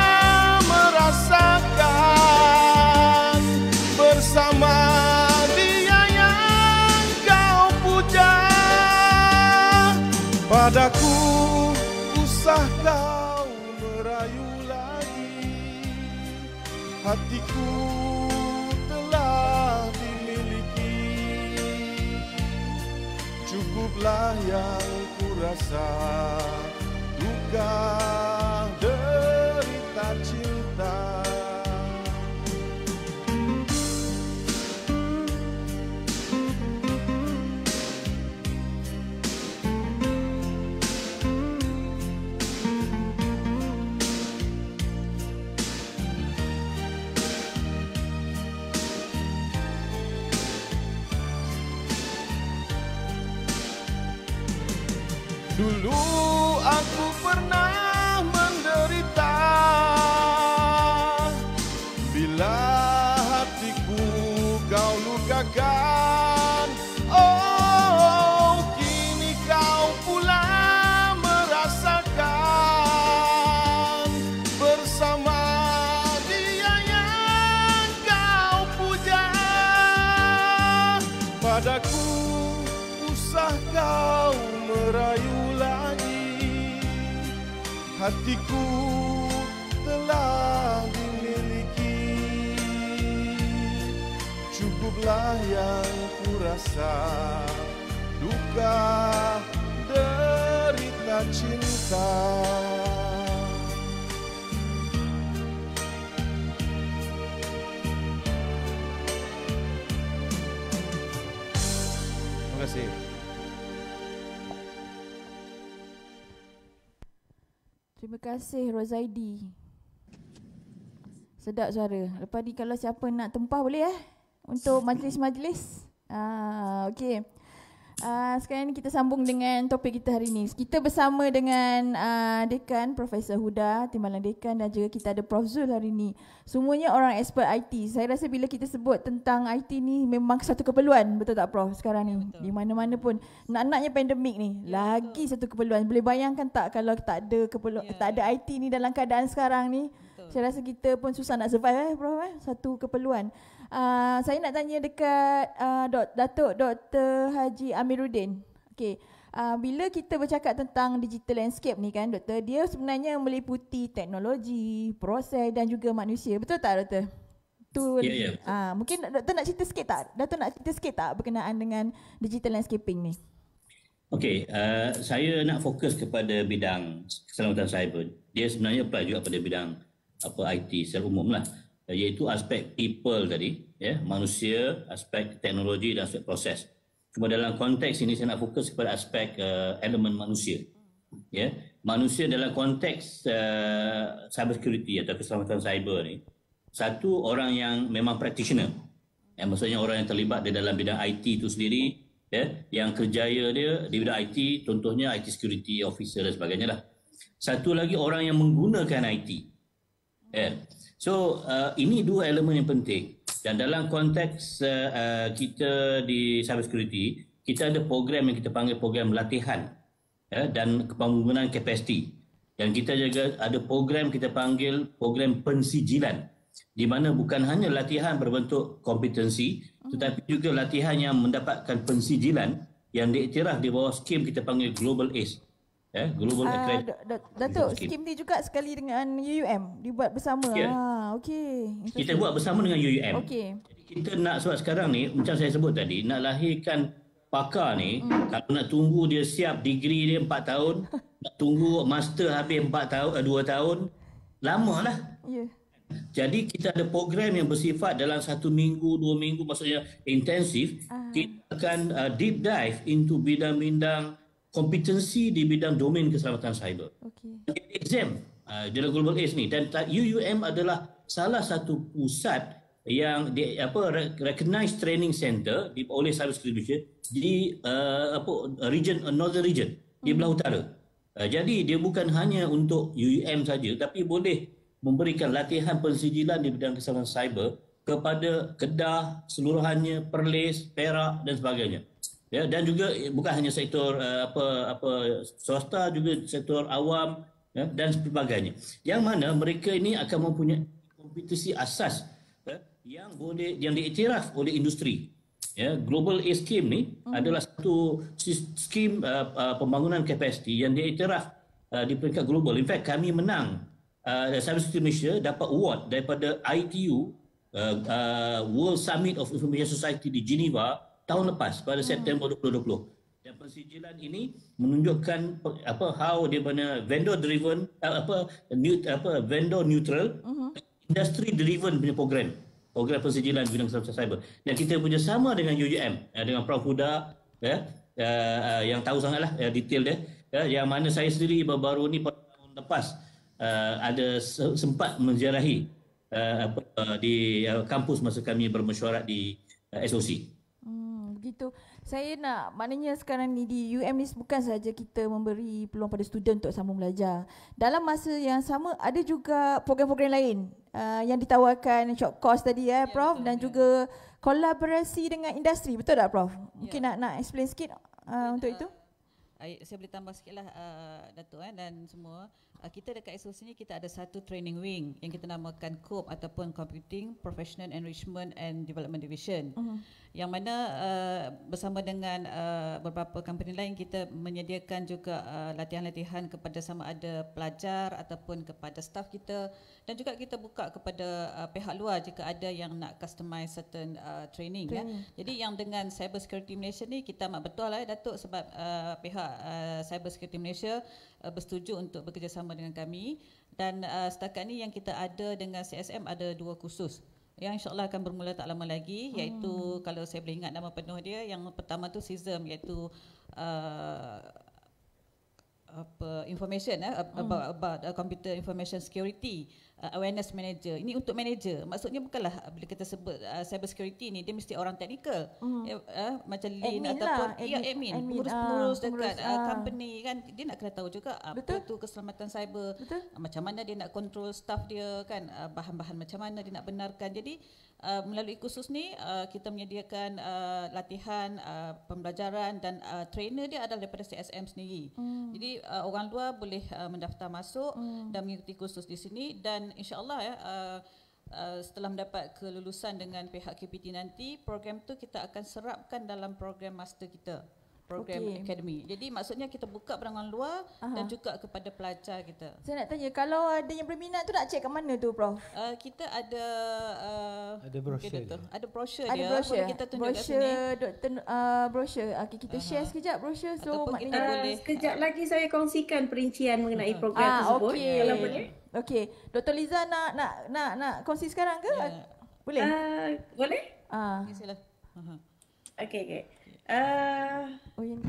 merasakan bersama dia yang kau puja. Padaku usah kau merayu lagi, hatiku telah dimiliki. Cukuplah yang kurasa, duka derita cinta. Dulu aku pernah menderita bila hatiku kau lukakan. Oh, kini kau pula merasakan bersama dia yang kau puja. Padaku usah kau merayu lagi, hatiku telah dimiliki. Cukuplah yang kurasa, duka derita cinta. Terima kasih. Terima kasih Rozaidi. Sedap suara. Lepas ni kalau siapa nak tempah boleh eh untuk majlis-majlis. Ah, okey. Uh, sekarang ni kita sambung dengan topik kita hari ni. Kita bersama dengan uh, Dekan Profesor Huda, Timbalan Dekan, dan juga kita ada Prof Zul hari ni. Semuanya orang expert I T. Saya rasa bila kita sebut tentang I T ni memang satu keperluan, betul tak Prof? Sekarang ni betul. Di mana-mana pun nak-naknya pandemik ni ya, lagi betul. Satu keperluan. Boleh bayangkan tak kalau tak ada keperluan, ya. tak ada I T ni dalam keadaan sekarang ni? Betul. Saya rasa kita pun susah nak survive eh Prof eh? Satu keperluan. Uh, saya nak tanya dekat uh, Datuk Doktor Haji Amiruddin. Okey, uh, bila kita bercakap tentang digital landscape ni kan Doktor, dia sebenarnya meliputi teknologi, proses dan juga manusia. Betul tak Doktor? Tu yeah, yeah. Uh, mungkin Doktor nak cerita sikit tak? Doktor nak cerita sikit tak berkenaan dengan digital landscaping ni? Okey, uh, saya nak fokus kepada bidang keselamatan cyber. Dia sebenarnya apply juga pada bidang apa I T secara umum lah, iaitu aspek people tadi, ya, manusia, aspek teknologi dan aspek proses. Cuma dalam konteks ini saya nak fokus kepada aspek uh, elemen manusia. Ya, manusia dalam konteks uh, cyber security atau keselamatan cyber ni, satu orang yang memang practitioner. Ya, maksudnya orang yang terlibat di dalam bidang I T itu sendiri, ya, yang kerjaya dia di bidang I T, contohnya I T security officer dan sebagainya lah. Satu lagi orang yang menggunakan I T. Ya. So uh, ini dua elemen yang penting, dan dalam konteks uh, uh, kita di cyber security, kita ada program yang kita panggil program latihan, ya, dan pembangunan kapasiti, dan kita juga ada program kita panggil program pensijilan, di mana bukan hanya latihan berbentuk kompetensi, tetapi juga latihan yang mendapatkan pensijilan yang diiktiraf di bawah skim kita panggil Global A C E. Ya, Global uh, Accreditation. Datuk, skim ni juga sekali dengan U U M dibuat bersama. Yeah. Ah, okey. Kita buat bersama dengan U U M. Okey. Jadi kita nak sebab sekarang ni macam saya sebut tadi, nak lahirkan pakar ni, mm. kalau nak tunggu dia siap degree dia empat tahun, nak tunggu master habis empat tahun, dua tahun, lamalah. Ya. Yeah. Jadi kita ada program yang bersifat dalam satu minggu, dua minggu, maksudnya intensif. Uh. Kita akan uh, deep dive into bidang-bidang kompetensi di bidang domain keselamatan cyber. Okay. Exam. uh, dalam Global Ace ni, dan U U M adalah salah satu pusat yang di, apa recognized training center di, oleh Cybersecurity di uh, apa region northern region di belah utara. Uh, jadi dia bukan hanya untuk U U M saja, tapi boleh memberikan latihan pensijilan di bidang keselamatan cyber kepada Kedah seluruhannya, Perlis, Perak dan sebagainya. Ya, dan juga bukan hanya sektor uh, apa apa swasta, juga sektor awam, ya, dan sebagainya. Yang mana mereka ini akan mempunyai kompetisi asas, ya, yang boleh yang diiktiraf oleh industri. Ya, Global Ace Scheme ni hmm. adalah satu skim uh, uh, pembangunan kapasiti yang diiktiraf uh, di peringkat global. In fact, kami menang, uh, Cybersecurity Malaysia dapat award daripada I T U, uh, uh, World Summit of Information Society di Geneva tahun lepas pada September dua ribu dua puluh. Dan pensijilan ini menunjukkan apa how dia mana vendor driven uh, apa new, apa vendor neutral, uh-huh. industry driven punya program. Program pensijilan bidang keselamatan cyber. Dan kita bekerjasama dengan U U M, uh, dengan Prof Huda, ya, uh, uh, yang tahu sangatlah uh, detail dia, ya, yang mana saya sendiri baru-baru ni pada tahun lepas uh, ada sempat menziarahi uh, apa, uh, di uh, kampus masa kami bermesyuarat di uh, S O C. Begitu. Saya nak, maknanya sekarang ni di U M ni bukan saja kita memberi peluang pada student untuk sambung belajar. Dalam masa yang sama ada juga program-program lain uh, yang ditawarkan, short course tadi ya, Prof, betul, dan ya. juga kolaborasi dengan industri. Betul tak, Prof? Mungkin ya. nak nak explain sikit uh, untuk uh, itu? I, saya boleh tambah sikitlah uh, Datuk eh, dan semua. Uh, kita dekat S O C ni kita ada satu training wing yang kita namakan C O P ataupun Computing Professional Enrichment and Development Division. Uh-huh. Yang mana uh, bersama dengan uh, beberapa company lain kita menyediakan juga uh, latihan-latihan kepada sama ada pelajar ataupun kepada staff kita, dan juga kita buka kepada uh, pihak luar jika ada yang nak customize certain uh, training, training. Ya. Jadi yang dengan Cybersecurity Malaysia ni kita amat betul lah ya, Datuk, sebab uh, pihak uh, Cybersecurity Malaysia uh, bersetuju untuk bekerjasama dengan kami, dan uh, setakat ni yang kita ada dengan C S M ada dua kursus yang insyaAllah akan bermula tak lama lagi, hmm. iaitu kalau saya boleh ingat nama penuh dia, yang pertama tu C I S M, iaitu uh, apa information eh, hmm. about, about uh, computer information security uh, awareness manager. Ini untuk manager, maksudnya bukanlah bila kita sebut uh, cyber security ni dia mesti orang teknikal, hmm. eh, uh, macam Lin ataupun lah, ya admin, pengurus-pengurus uh, dekat uh, uh, company kan, dia nak kena tahu juga apa betul. tu keselamatan cyber, uh, macam mana dia nak control staff dia kan, uh, bahan-bahan macam mana dia nak benarkan. Jadi Uh, melalui kursus ni uh, kita menyediakan uh, latihan, uh, pembelajaran dan uh, trainer dia adalah daripada C S M sendiri. Hmm. Jadi uh, orang luar boleh uh, mendaftar masuk hmm. dan mengikuti kursus di sini, dan insya-Allah ya uh, uh, setelah mendapat kelulusan dengan pihak K P T nanti, program tu kita akan serapkan dalam program master kita, program okay. akademi. Jadi maksudnya kita buka perangan luar Aha. dan juga kepada pelajar kita. Saya nak tanya, kalau ada yang berminat tu nak cek kat mana tu, Prof? Uh, kita ada uh, ada brochure. Ada brochure ada dia. Brochure. Boleh kita tunjuk brochure, kat sini. Doktor uh, brochure. Okay, kita uh-huh. share sekejap brochure. So Ataupun maknanya kita boleh. Sekejap lagi saya kongsikan perincian mengenai uh-huh. program ah, tersebut. Okay. Kalau boleh. Okey, Doktor Liza nak nak nak nak kongsi sekarang ke? Yeah. Boleh? Uh, boleh? Ah. Okay, sila. Uh-huh. Okey, okey. Uh, oh, ini.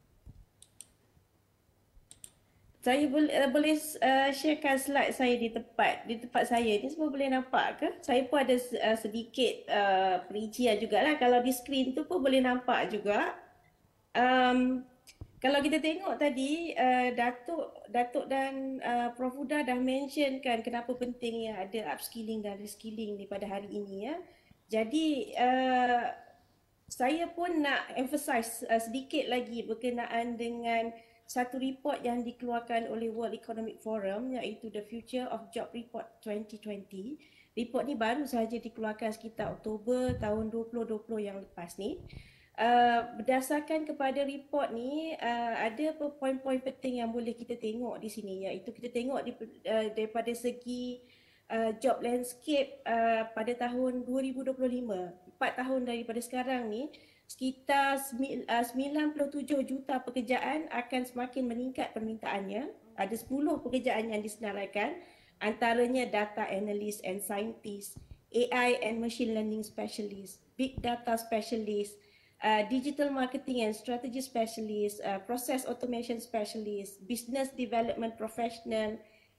Saya boleh uh, boleh uh, sharekan slide saya di tempat di tempat saya ni, semua boleh nampak ke? Saya pun ada uh, sedikit uh, perincian jugalah, kalau di skrin tu pun boleh nampak juga. Um, kalau kita tengok tadi uh, Datuk Datuk dan uh, Prof Huda dah mentionkan kenapa pentingnya ada upskilling dan reskilling ni pada hari ini ya. Jadi uh, saya pun nak emphasize uh, sedikit lagi berkenaan dengan satu report yang dikeluarkan oleh World Economic Forum, iaitu The Future of Job Report twenty twenty. Report ni baru sahaja dikeluarkan sekitar Oktober tahun dua ribu dua puluh yang lepas ni. Uh, berdasarkan kepada report ni, uh, ada poin-poin penting yang boleh kita tengok di sini, iaitu kita tengok di, uh, daripada segi uh, job landscape uh, pada tahun dua ribu dua puluh lima, empat tahun daripada sekarang ni, sekitar sembilan puluh tujuh juta pekerjaan akan semakin meningkat permintaannya. Ada sepuluh pekerjaan yang disenaraikan, antaranya data analyst and scientist, A I and machine learning specialist, big data specialist, uh, digital marketing and strategy specialist, uh, process automation specialist, business development professional,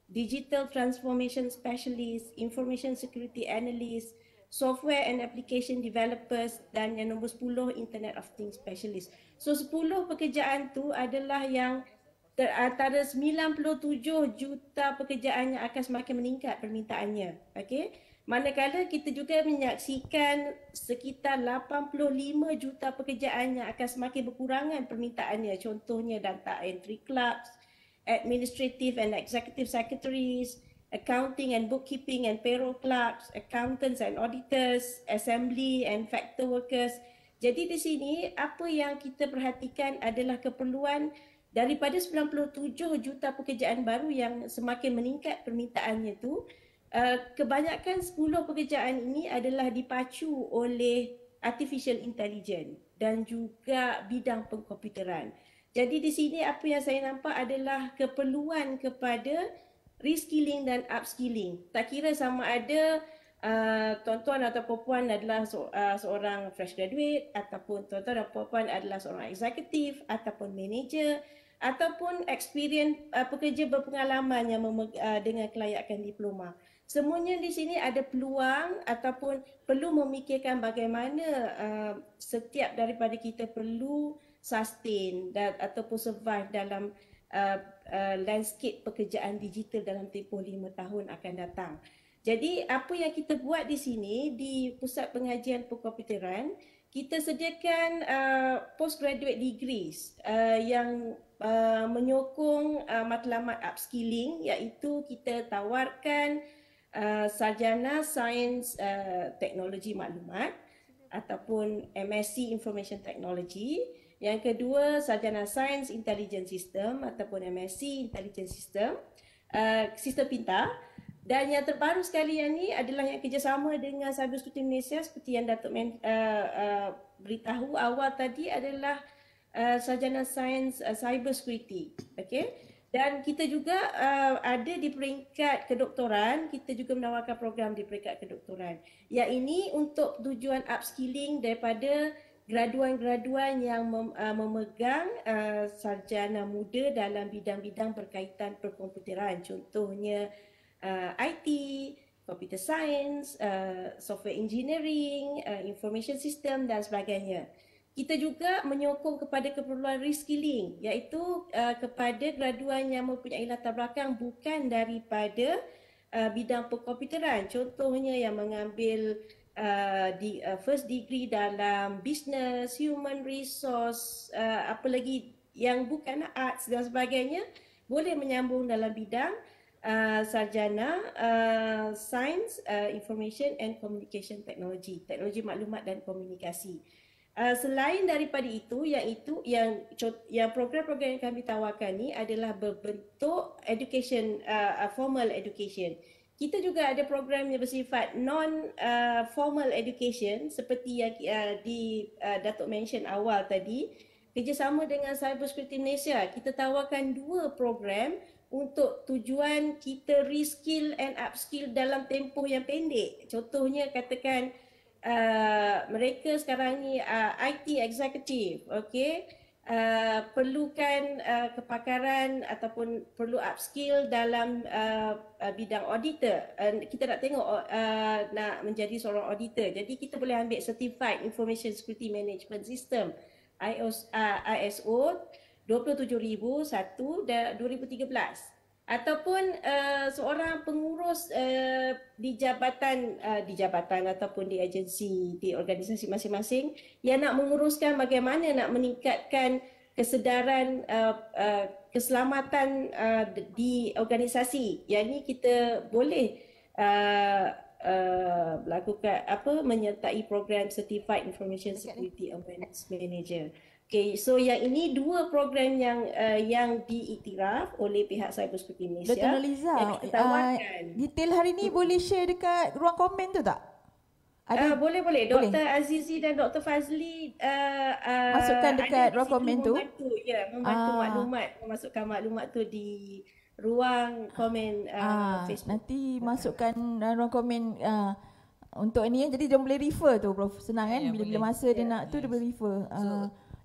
digital transformation specialist, information security analyst, software and application developers, dan yang nombor sepuluh Internet of Things specialist. So sepuluh pekerjaan tu adalah yang ter, antara sembilan puluh tujuh juta pekerjaan yang akan semakin meningkat permintaannya. Okey. Manakala kita juga menyaksikan sekitar lapan puluh lima juta pekerjaan yang akan semakin berkurangan permintaannya. Contohnya data entry clerks, administrative and executive secretaries, accounting and bookkeeping and payroll clerks, accountants and auditors, assembly and factor workers. Jadi di sini apa yang kita perhatikan adalah keperluan daripada sembilan puluh tujuh juta pekerjaan baru yang semakin meningkat permintaannya tu. Uh, kebanyakan sepuluh pekerjaan ini adalah dipacu oleh artificial intelligence dan juga bidang pengkomputeran. Jadi di sini apa yang saya nampak adalah keperluan kepada reskilling dan upskilling. Tak kira sama ada uh, tuan-tuan atau puan-puan adalah so, uh, seorang fresh graduate, ataupun tuan-tuan dan puan-puan adalah seorang eksekutif ataupun manager, ataupun experience uh, pekerja berpengalaman yang memeg- uh, dengan kelayakan diploma. Semuanya di sini ada peluang ataupun perlu memikirkan bagaimana uh, setiap daripada kita perlu sustain dan ataupun survive dalam uh, uh, landscape pekerjaan digital dalam tempoh lima tahun akan datang. Jadi apa yang kita buat di sini di Pusat Pengajian Perkomputeran, kita sediakan uh, postgraduate degrees uh, yang uh, menyokong uh, matlamat upskilling, iaitu kita tawarkan Uh, sarjana Sains uh, Teknologi Maklumat ataupun M S C Information Technology. Yang kedua, sarjana Sains Intelligent System ataupun M S C Intelligent System, uh, Sistem Pintar. Dan yang terbaru sekali yang ni adalah yang kerjasama dengan Cyber Security Malaysia, seperti yang Datuk Men, uh, uh, beritahu awal tadi, adalah uh, sarjana Sains uh, Cyber Security. Okay? Dan kita juga uh, ada di peringkat kedoktoran, kita juga menawarkan program di peringkat kedoktoran. Yang ini untuk tujuan upskilling daripada graduan-graduan yang mem, uh, memegang uh, sarjana muda dalam bidang-bidang berkaitan perkomputeran. Contohnya uh, I T, computer science, uh, software engineering, uh, information system dan sebagainya. Kita juga menyokong kepada keperluan reskilling, iaitu uh, kepada graduan yang mempunyai latar belakang bukan daripada uh, bidang perkomputeran. Contohnya yang mengambil uh, di, uh, first degree dalam business, human resource, uh, apa lagi yang bukan arts dan sebagainya, boleh menyambung dalam bidang uh, sarjana uh, Science, uh, Information and Communication Technology, teknologi maklumat dan komunikasi. Uh, selain daripada itu, yang itu yang yang program-program yang kami tawarkan ni adalah berbentuk education, uh, formal education. Kita juga ada program yang bersifat non uh, formal education, seperti yang uh, di uh, Datuk mention awal tadi, kerjasama dengan Cyber Security Malaysia. Kita tawarkan dua program untuk tujuan kita reskill and upskill dalam tempoh yang pendek. Contohnya katakan Uh, mereka sekarang ni uh, I T executive, okay, uh, perlukan uh, kepakaran ataupun perlu upskill dalam uh, uh, bidang auditor. Uh, kita nak tengok uh, nak menjadi seorang auditor. Jadi kita boleh ambil Certified Information Security Management System I S O dua puluh tujuh ribu satu dua ribu tiga belas. Ataupun uh, seorang pengurus uh, di jabatan uh, di jabatan ataupun di agensi, di organisasi masing-masing yang nak menguruskan bagaimana nak meningkatkan kesedaran uh, uh, keselamatan uh, di organisasi. Yang ni kita boleh uh, uh, lakukan apa menyertai program Certified Information Security Awareness Manager. Okay, so yang ini dua program yang uh, yang diiktiraf oleh pihak Cyber Security Malaysia. Doktor Noliza, uh, detail hari ni hmm. boleh share dekat ruang komen tu tak? Ada? Uh, boleh, boleh. Doktor Azizi dan Doktor Fazli uh, uh, masukkan dekat ruang komen tu. Membantu, ya, membantu uh. maklumat, memasukkan maklumat tu di ruang komen uh, uh, Facebook. Nanti masukkan uh, ruang komen uh, untuk ni, jadi dia boleh refer tu, Prof. Senang kan? Yeah, bila-bila masa yeah, dia nak yeah. tu, dia boleh refer. Uh, so,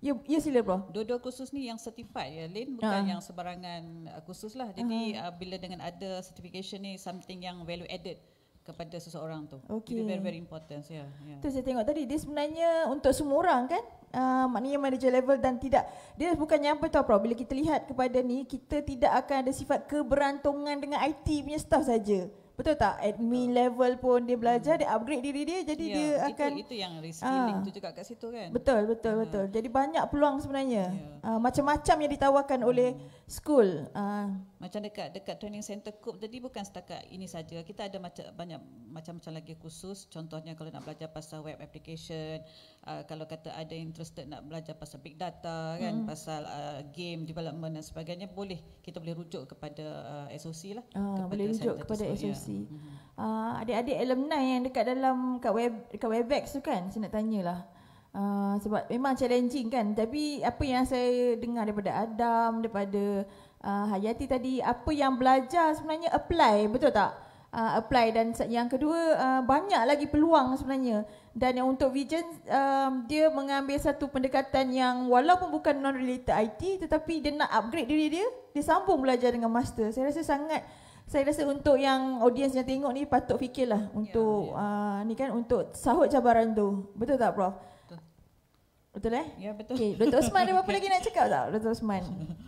Ya, ya sila Prof. Dua-dua kursus ni yang certified ya, Lin, bukan Ah. yang sebarangan uh, kursus lah. Jadi uh, bila dengan ada certification ni something yang value added kepada seseorang tu. Okay. Jadi very very important ya. Yeah, Tu saya tengok tadi, dia sebenarnya untuk semua orang kan, uh, maknanya manager level dan tidak, dia bukannya apa tau Prof, bila kita lihat kepada ni, kita tidak akan ada sifat keberantungan dengan I T punya staff saja. Betul tak? Admin level pun dia belajar, dia upgrade diri dia, jadi yeah, dia itu, akan itu yang reskilling Ah. tu juga kat situ kan. Betul, betul, betul. Jadi banyak peluang sebenarnya. Yeah. Uh, macam-macam yang ditawarkan oleh school. Uh, Macam dekat dekat training center Coop tadi bukan setakat ini saja. Kita ada macam banyak macam-macam lagi khusus. Contohnya kalau nak belajar pasal web application, uh, kalau kata ada interested nak belajar pasal big data kan, Hmm. pasal uh, game development dan sebagainya, boleh kita boleh rujuk kepada uh, S O C lah. uh, boleh rujuk kepada S O C. Ya. Uh, adik-adik alumni yang dekat dalam kat web kat Webex tu kan, saya nak tanyalah. Uh, sebab memang challenging kan, tapi apa yang saya dengar daripada Adam, daripada uh, Hayati tadi, apa yang belajar sebenarnya apply, betul tak? Uh, apply, dan yang kedua uh, banyak lagi peluang sebenarnya. Dan yang untuk Vision, um, dia mengambil satu pendekatan yang walaupun bukan non-related I T, tetapi dia nak upgrade diri dia, dia sambung belajar dengan master. Saya rasa sangat, saya rasa untuk yang audiens yang tengok ni patut fikirlah untuk yeah, yeah. Uh, ni kan, untuk sahut cabaran tu. Betul tak Prof? Betul. Betul eh? Ya, betul. Okay, Doktor Osman ada apa lagi nak cakap tak? Doktor Osman.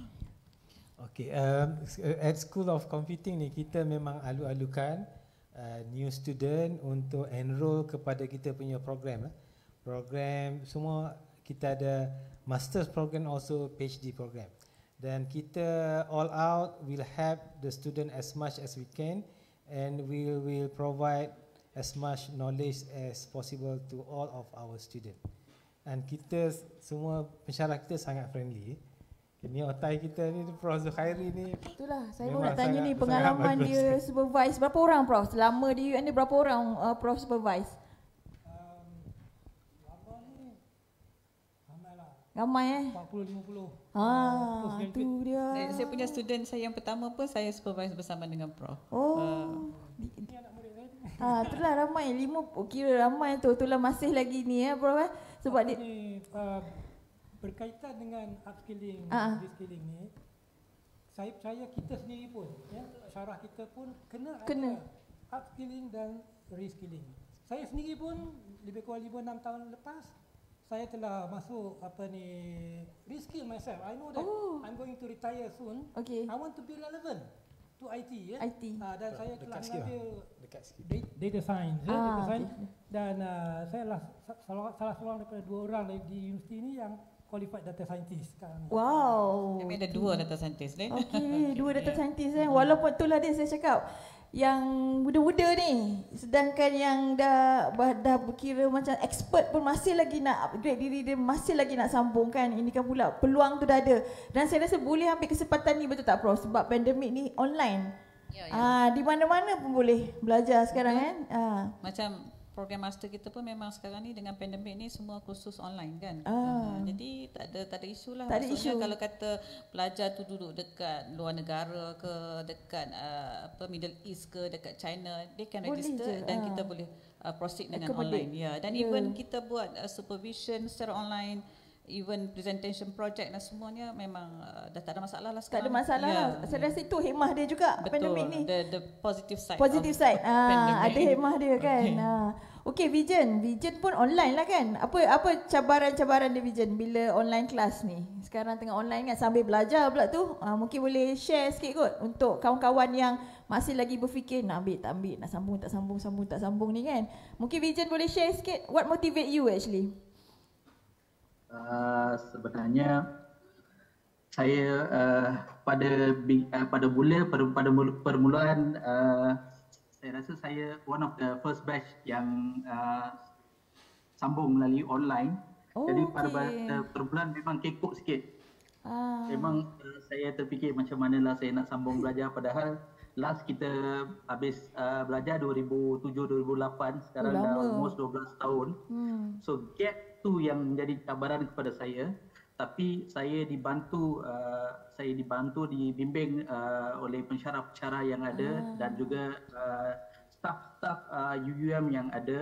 Okay, um, at School of Computing ni kita memang alu-alukan uh, new student untuk enroll kepada kita punya program lah. Program semua kita ada master's program, also PhD program. Dan kita all out will help the student as much as we can, and we will provide as much knowledge as possible to all of our student. Dan kita semua pensyarah kita sangat friendly. Ni otai kita ni Prof Zulkhairi ni. Itulah saya pun memang nak tanya sangat- ni, sangat pengalaman bagus. dia supervise berapa orang Prof? Selama di U M ni berapa orang uh, Prof supervise? Ramai eh? empat puluh lima puluh. Ah, tu dia. Saya, saya punya student saya yang pertama pun saya supervise bersama dengan Prof. Oh. Uh, Ah, itulah ramai, lima oh, kira ramai tu. Itulah masih lagi ni eh Prof eh. Sebab Apa dia ni, uh, berkaitan dengan upskilling, Ah. reskilling ni, saya percaya kita sendiri pun, ya, syarah kita pun kena, Kena. ada upskilling dan reskilling. Saya sendiri pun lebih kurang lima enam tahun lepas, saya telah masuk apa ni, reskill myself. I know that Oh. I'm going to retire soon. Okay. I want to be relevant to I T, ya. I T. Ah, dan saya telah Dekat sikit lah. mengambil Dekat sikit. da- data science, ya, Ah, data okay. science. Dan uh, saya lah sa- salah, salah seorang daripada dua orang di universiti ini yang qualified data scientist sekarang. wow. kami ada dua data scientist ni. Okey, dua data scientist eh. Walaupun itulah dia saya cakap, yang muda-muda ni, sedangkan yang dah bah- dah berkira macam expert pun masih lagi nak upgrade diri dia, masih lagi nak sambung kan. Ini kan pula peluang tu dah ada. Dan saya rasa boleh ambil kesempatan ni, betul tak Prof? Sebab pandemik ni online. Ya, ya. Ah, di mana-mana pun boleh belajar sekarang kan. Ah. Macam program master kita pun memang sekarang ni dengan pandemik ni semua kursus online kan. Ah. Uh, jadi tak ada tak ada isu lah. Tak ada Maksudnya isu. kalau kata pelajar tu duduk dekat luar negara ke, dekat uh, apa Middle East ke, dekat China, they can Boleh register je, dan ah. kita boleh uh, proceed dengan Accommodate. online. Ya, dan Ya. even kita buat uh, supervision secara online, even presentation project dan semuanya memang uh, dah tak ada masalah lah Tak ada sekarang. masalah Ya, lah. Saya ya. rasa itu hikmah dia juga pandemik ni. The the positive side. Positive of side. Ah, pandemic. ada hikmah dia kan. Okay. Ah. Okey, Vision. Vision pun online lah kan. Apa apa cabaran-cabaran dia Vision bila online kelas ni? Sekarang tengah online kan, sambil belajar pula tu. Ah, mungkin boleh share sikit kot untuk kawan-kawan yang masih lagi berfikir nak ambil tak ambil, nak sambung tak sambung, sambung tak sambung ni kan. Mungkin Vision boleh share sikit what motivate you actually? Uh, sebenarnya saya uh, pada bi- uh, pada mula pada, pada mul- permulaan uh, saya rasa saya one of the first batch yang uh, sambung melalui online. Oh, Jadi pada okey. pada permulaan memang kekok sikit. Ah. Memang uh, saya terfikir macam manalah saya nak sambung belajar, padahal last kita habis uh, belajar dua ribu tujuh dua ribu lapan, sekarang Oh, dah lama. almost dua belas tahun. Hmm. So gap tu yang menjadi cabaran kepada saya, tapi saya dibantu uh, saya dibantu dibimbing uh, oleh pensyarah-pensyarah yang ada Ah. dan juga uh, staf-staf uh, U U M yang ada.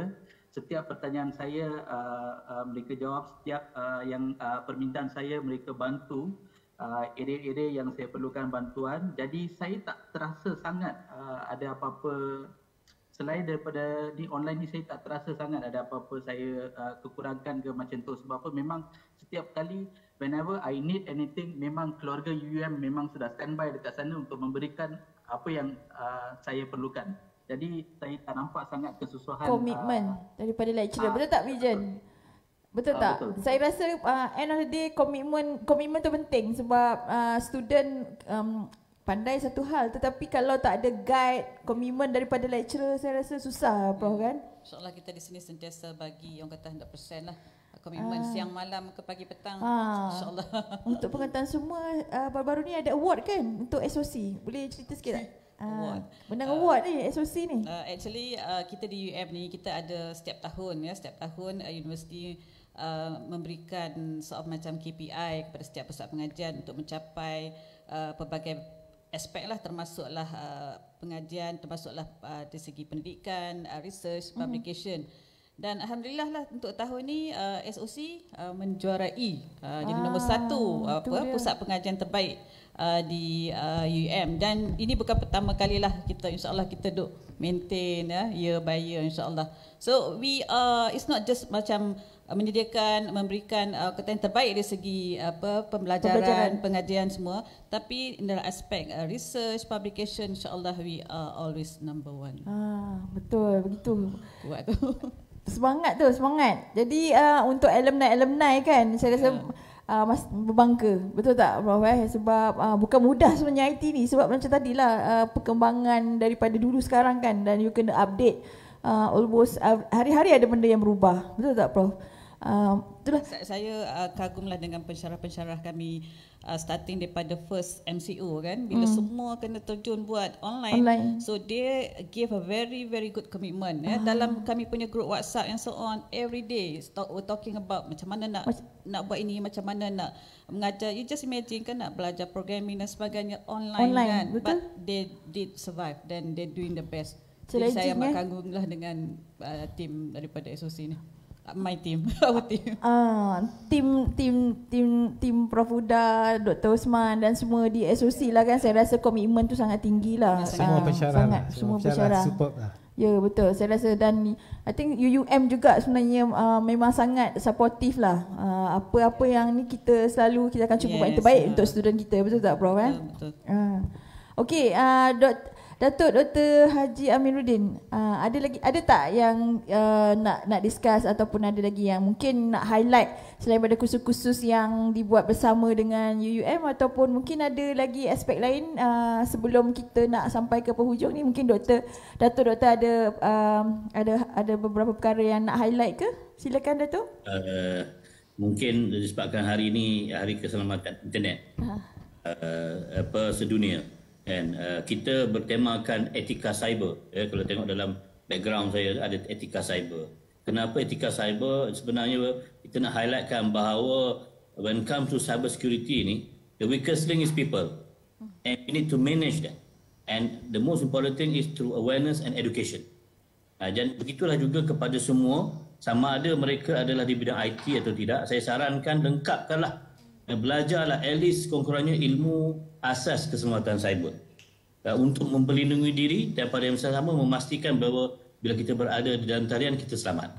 setiap pertanyaan saya uh, uh, mereka jawab, setiap uh, yang uh, permintaan saya mereka bantu uh, area-area yang saya perlukan bantuan. Jadi saya tak terasa sangat uh, ada apa-apa selain daripada di online ni, saya tak terasa sangat ada apa-apa saya uh, kekurangan ke macam tu. Sebab apa, memang setiap kali whenever I need anything, memang keluarga U U M memang sudah standby dekat sana untuk memberikan apa yang uh, saya perlukan. Jadi saya tak nampak sangat kesusahan komitmen uh, daripada lecturer. Uh, betul tak Vision? Betul uh, tak? Betul, betul. Saya rasa uh, end of the day komitmen komitmen tu penting sebab uh, student um, pandai satu hal, tetapi kalau tak ada guide, komitmen daripada lecturer, saya rasa susah, Prof, kan? InsyaAllah kita di sini sentiasa bagi orang kata one hundred percent lah. Komitmen ah. siang malam ke pagi petang, ah. insyaAllah. Untuk pengetahuan semua, uh, baru-baru ni ada award kan untuk S O C. Boleh cerita sikit tak? Award. Ah. Menang uh, award ni S O C ni. Uh, actually uh, kita di U M ni kita ada setiap tahun ya, setiap tahun uh, universiti uh, memberikan soal macam K P I kepada setiap pusat pengajian untuk mencapai uh, pelbagai aspek lah, termasuklah uh, pengajian, termasuklah uh, dari segi pendidikan, uh, research, publication. Mm-hmm. Dan alhamdulillah lah untuk tahun ni uh, S O C uh, menjuarai uh, jadi ah, nombor satu uh, apa pusat pengajian terbaik uh, di uh, U M. Dan ini bukan pertama kalilah kita, insyaAllah kita duk maintain ya, year by year insyaAllah. So we uh, it's not just macam uh, menyediakan, memberikan uh, kata yang terbaik dari segi apa pembelajaran, pembelajaran, pengajian semua, tapi dalam aspek uh, research, publication, insyaAllah we are always number one. Ah, betul, begitu. Kuat tu. Semangat tu, semangat. Jadi uh, untuk alumni-alumni kan, saya rasa yeah. uh, mas, berbangga. Betul tak, Prof? Eh? Sebab uh, bukan mudah sebenarnya I T ni. Sebab macam tadilah uh, perkembangan daripada dulu sekarang kan, dan you kena update uh, almost uh, hari-hari ada benda yang berubah. Betul tak, Prof? Uh, itulah. Saya uh, kagumlah dengan pensyarah-pensyarah kami uh, starting daripada first M C O kan, bila hmm. semua kena terjun buat online, online. So they give a very very good commitment uh. ya. Dalam kami punya group WhatsApp and so on, every day we're talking about macam mana nak Mas- nak buat ini, macam mana nak mengajar. You just imagine kan, nak belajar programming dan sebagainya online, online kan, betul? But they did survive dan they doing the best. Jadi saya amat kagumlah dengan uh, tim daripada S O C ni. My team, our team. Ah, tim tim tim tim Prof Huda, Doktor Osman dan semua di S O C lah kan. Saya rasa komitmen tu sangat tinggi lah. Semua ah, pensyarah, sangat, lah. semua pensyarah. Superb lah. Ya, betul. Saya rasa, dan I think U U M juga sebenarnya uh, memang sangat supportive lah. Uh, apa-apa yang ni kita selalu kita akan cuba yes, buat yang terbaik uh, untuk student kita. Betul tak, Prof? Betul, eh? betul. Uh. Okey, uh, Dok Datuk Doktor Haji Amiruddin, uh, ada lagi ada tak yang uh, nak nak discuss ataupun ada lagi yang mungkin nak highlight selain daripada kursus-kursus yang dibuat bersama dengan U U M, ataupun mungkin ada lagi aspek lain uh, sebelum kita nak sampai ke penghujung ni? Mungkin Doktor Datuk Doktor ada um, ada ada beberapa perkara yang nak highlight ke? Silakan Datuk. Uh, mungkin disebabkan hari ini hari keselamatan internet uh. Uh, apa sedunia. Dan uh, kita bertemakan etika cyber. Ya, kalau tengok dalam background saya ada etika cyber. Kenapa etika cyber? Sebenarnya kita nak highlightkan bahawa when it comes to cyber security ni, the weakest link is people, and we need to manage that. And the most important thing is through awareness and education. Uh, dan begitulah juga kepada semua, sama ada mereka adalah di bidang I T atau tidak. Saya sarankan lengkapkanlah, belajarlah at least kurang-kurangnya ilmu asas keselamatan cyber uh, untuk memperlindungi diri, dan pada yang sama memastikan bahawa bila kita berada di dalam talian kita selamat.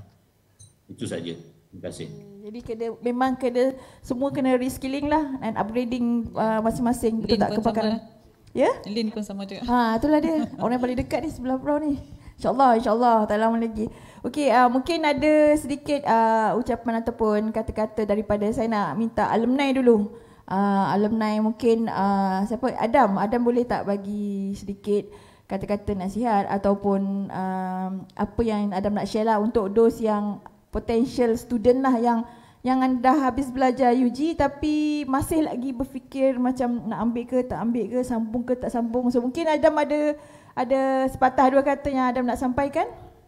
Itu saja. Terima kasih. Jadi kena, memang kena semua kena reskilling lah and upgrading uh, masing-masing. Betul tak kepakaran? Ya? Yeah? Lin pun sama juga. Ha, itulah dia. Orang yang paling dekat ni sebelah Pro ni. InsyaAllah, insyaAllah, tak lama lagi. Okey, uh, mungkin ada sedikit uh, ucapan ataupun kata-kata daripada saya nak minta alumni dulu. Uh, alumni mungkin uh, siapa? Adam, Adam boleh tak bagi sedikit kata-kata nasihat ataupun uh, apa yang Adam nak share lah untuk those yang potential student lah yang yang dah habis belajar U G tapi masih lagi berfikir macam nak ambil ke tak ambil ke, sambung ke tak sambung. So mungkin Adam ada ada sepatah dua kata yang Adam nak sampaikan.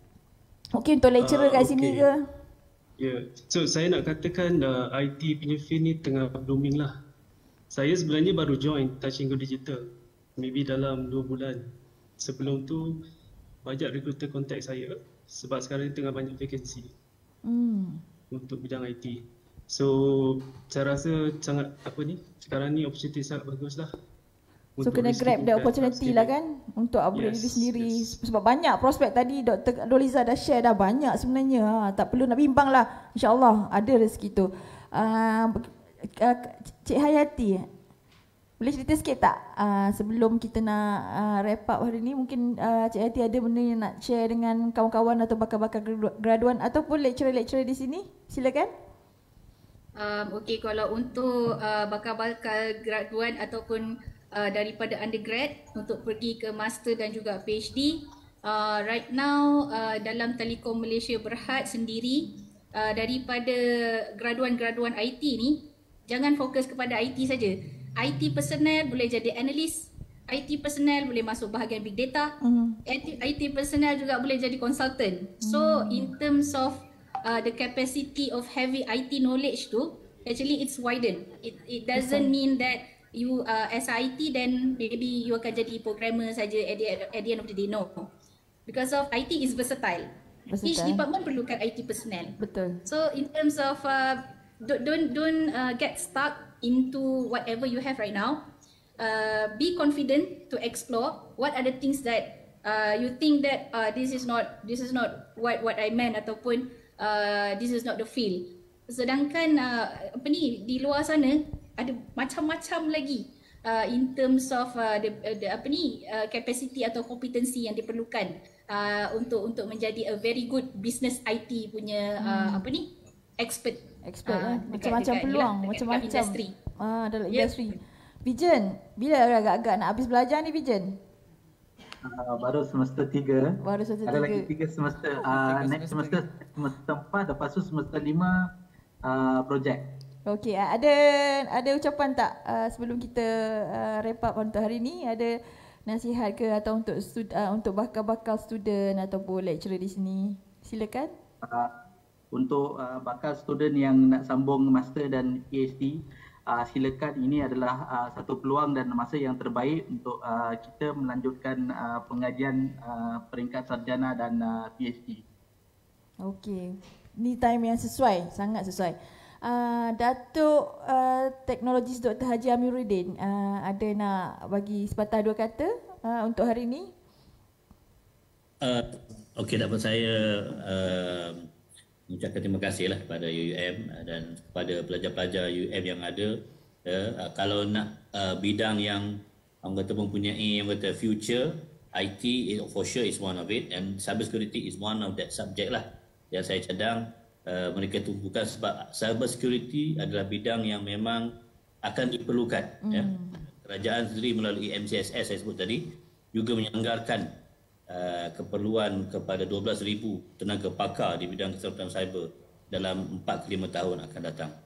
Mungkin untuk lecturer uh, kat okay. sini ke? Ya, yeah. So saya nak katakan uh, I T punya field ni tengah blooming lah. Saya sebenarnya baru join Touch and Go Digital, maybe dalam dua bulan. Sebelum tu banyak recruiter contact saya sebab sekarang ni tengah banyak vacancy Hmm. untuk bidang I T. So saya rasa sangat apa ni sekarang ni opportunity sangat bagus lah. So kena grab the opportunity lah kan untuk upgrade Yes, diri sendiri sebab banyak prospek tadi Doktor Doliza dah share dah banyak sebenarnya. Ha, tak perlu nak bimbang lah, insyaAllah ada rezeki tu. Uh, uh, Cik Hayati, boleh cerita sikit tak uh, sebelum kita nak uh, wrap up hari ni, mungkin uh, Cik Hayati ada benda yang nak share dengan kawan-kawan atau bakal-bakal graduan ataupun lecturer-lecturer di sini? Silakan. Um, Okey, kalau untuk uh, bakal-bakal graduan ataupun uh, daripada undergrad untuk pergi ke master dan juga PhD, uh, right now uh, dalam Telekom Malaysia Berhad sendiri, uh, daripada graduan-graduan I T ni, jangan fokus kepada I T saja. I T personnel boleh jadi analis, I T personnel boleh masuk bahagian big data, mm. I T personnel juga boleh jadi consultant. So in terms of uh, the capacity of heavy I T knowledge tu, actually it's widen. It it doesn't mean that you uh, as I T then maybe you akan jadi programmer saja at the, at the end of the day. No, because of I T is versatile. versatile. Each department perlukan I T personnel. Betul. So in terms of uh, don't don't, don't uh, get stuck into whatever you have right now. Uh, be confident to explore what are the things that uh, you think that uh, this is not this is not what what I meant ataupun uh, this is not the field. Sedangkan uh, apa ni di luar sana ada macam-macam lagi uh, in terms of uh, the, uh, the apa ni uh, capacity atau kompetensi yang diperlukan uh, untuk untuk menjadi a very good business I T punya uh, hmm. apa ni expert. Expert uh, lah. Macam-macam peluang, macam-macam industri. Ah, dalam Yep. industri. Vision, bila agak-agak nak habis belajar ni Vision? Uh, baru semester tiga. Baru semester Ada tiga. lagi tiga semester. Uh, next semester semester empat, lepas tu semester lima uh, projek. Okey, ada ada ucapan tak uh, sebelum kita uh, wrap up untuk hari ni? Ada nasihat ke atau untuk stud, uh, untuk bakal-bakal student ataupun lecturer di sini? Silakan. Uh, untuk uh, bakal student yang nak sambung master dan PhD, uh, silakan, ini adalah uh, satu peluang dan masa yang terbaik untuk uh, kita melanjutkan uh, pengajian uh, peringkat sarjana dan uh, PhD. Okey, ni time yang sesuai, sangat sesuai. Uh, Datuk uh, Teknologis Doktor Haji Amiruddin, uh, ada nak bagi sepatah dua kata uh, untuk hari ni? Uh, Okey, dapat saya uh, mengucapkan terima kasihlah kepada U U M dan kepada pelajar-pelajar U U M yang ada. Uh, kalau nak uh, bidang yang orang kata mempunyai yang kata future, I T is, for sure is one of it, and cyber security is one of that subject lah yang saya cadang uh, mereka tumpukan, sebab cyber security adalah bidang yang memang akan diperlukan. Mm. Ya. Kerajaan sendiri melalui M C S S saya sebut tadi juga menyanggarkan Uh, keperluan kepada dua belas ribu tenaga pakar di bidang keselamatan cyber dalam empat ke lima tahun akan datang.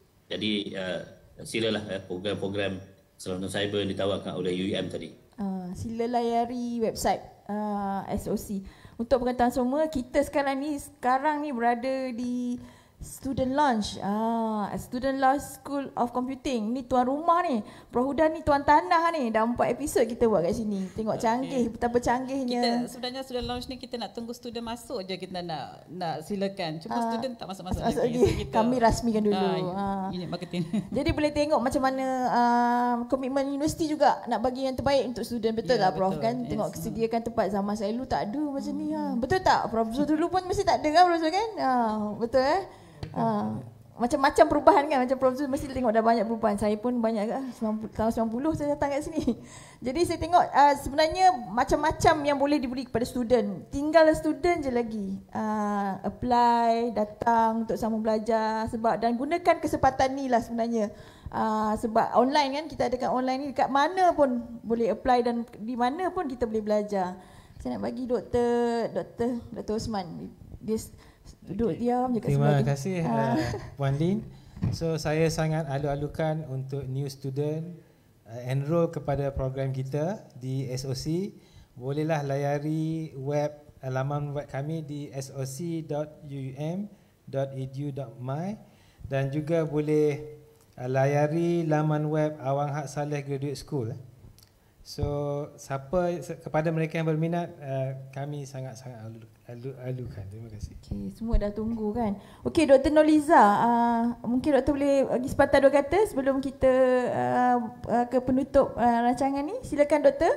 Jadi uh, silalah uh, program-program keselamatan cyber yang ditawarkan oleh U U M tadi. Uh, sila layari website uh, S O C. Untuk pengetahuan semua, kita sekarang ni sekarang ni berada di Student Launch, ah, Student Launch School of Computing. Ni tuan rumah ni, Prohuda ni tuan tanah ni. Dah empat episod kita buat kat sini. Tengok okay. canggih, betapa canggihnya. Kita sebenarnya Student Launch ni kita nak tunggu student masuk je, kita nak nak silakan. Cuma ah, student tak masuk-masuk masuk lagi. lagi. So, kita, kami rasmikan dulu. Ah, ini marketing. Jadi boleh tengok macam mana uh, komitmen universiti juga nak bagi yang terbaik untuk student. Betul yeah, tak Prof? Betul. Kan yes. Tengok sediakan tempat. Zaman saya dulu tak ada macam hmm. ni. Ha. Betul tak Prof? So, dulu pun mesti tak ada kan Prof? Kan? Ha, betul eh? Uh, macam-macam perubahan kan, macam Prof Zul mesti tengok dah banyak perubahan. Saya pun banyak kan, tahun sembilan puluh saya datang kat sini. Jadi saya tengok uh, sebenarnya macam-macam yang boleh diberi kepada student. Tinggal student je lagi uh, apply, datang untuk sambung belajar, sebab dan gunakan kesempatan ni lah sebenarnya. Uh, sebab online kan, kita ada kat online ni, dekat mana pun boleh apply dan di mana pun kita boleh belajar. Saya nak bagi Doktor Doktor Doktor Osman, dia duduk diam je kat sebelah. Terima tu. kasih uh, Puan Lin. So saya sangat alu-alukan untuk new student uh, enroll kepada program kita di S O C. Bolehlah layari web uh, laman web kami di s o c dot u u m dot e d u dot m y dan juga boleh uh, layari laman web Awang Haq Saleh Graduate School. So siapa kepada mereka yang berminat, uh, kami sangat-sangat alu, alu, alukan. Terima kasih. Okay, semua dah tunggu kan. Okey, Doktor Noliza, uh, mungkin doktor boleh bagi sepatah dua kata sebelum kita uh, uh, ke penutup uh, rancangan ni. Silakan doktor.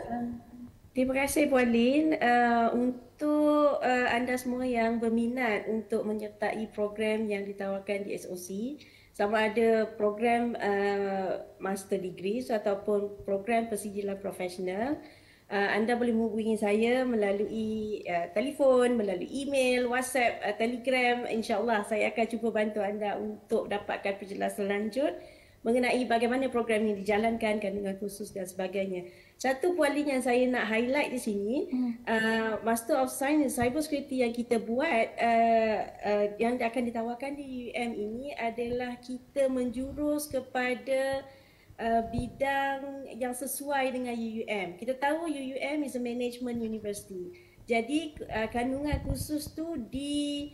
Terima kasih Puan Lin. Uh, untuk uh, anda semua yang berminat untuk menyertai program yang ditawarkan di S O C, sama ada program uh, master degree so, ataupun program persijilan profesional, uh, anda boleh menghubungi saya melalui uh, telefon, melalui email, WhatsApp, uh, Telegram. InsyaAllah saya akan cuba bantu anda untuk dapatkan penjelasan lanjut mengenai bagaimana program ini dijalankan, kandungan khusus dan sebagainya. Satu poin yang saya nak highlight di sini, hmm. uh, Master of Science in Cybersecurity yang kita buat, uh, uh, yang akan ditawarkan di U U M ini adalah kita menjurus kepada uh, bidang yang sesuai dengan U U M. Kita tahu U U M is a management university. Jadi uh, kandungan khusus tu di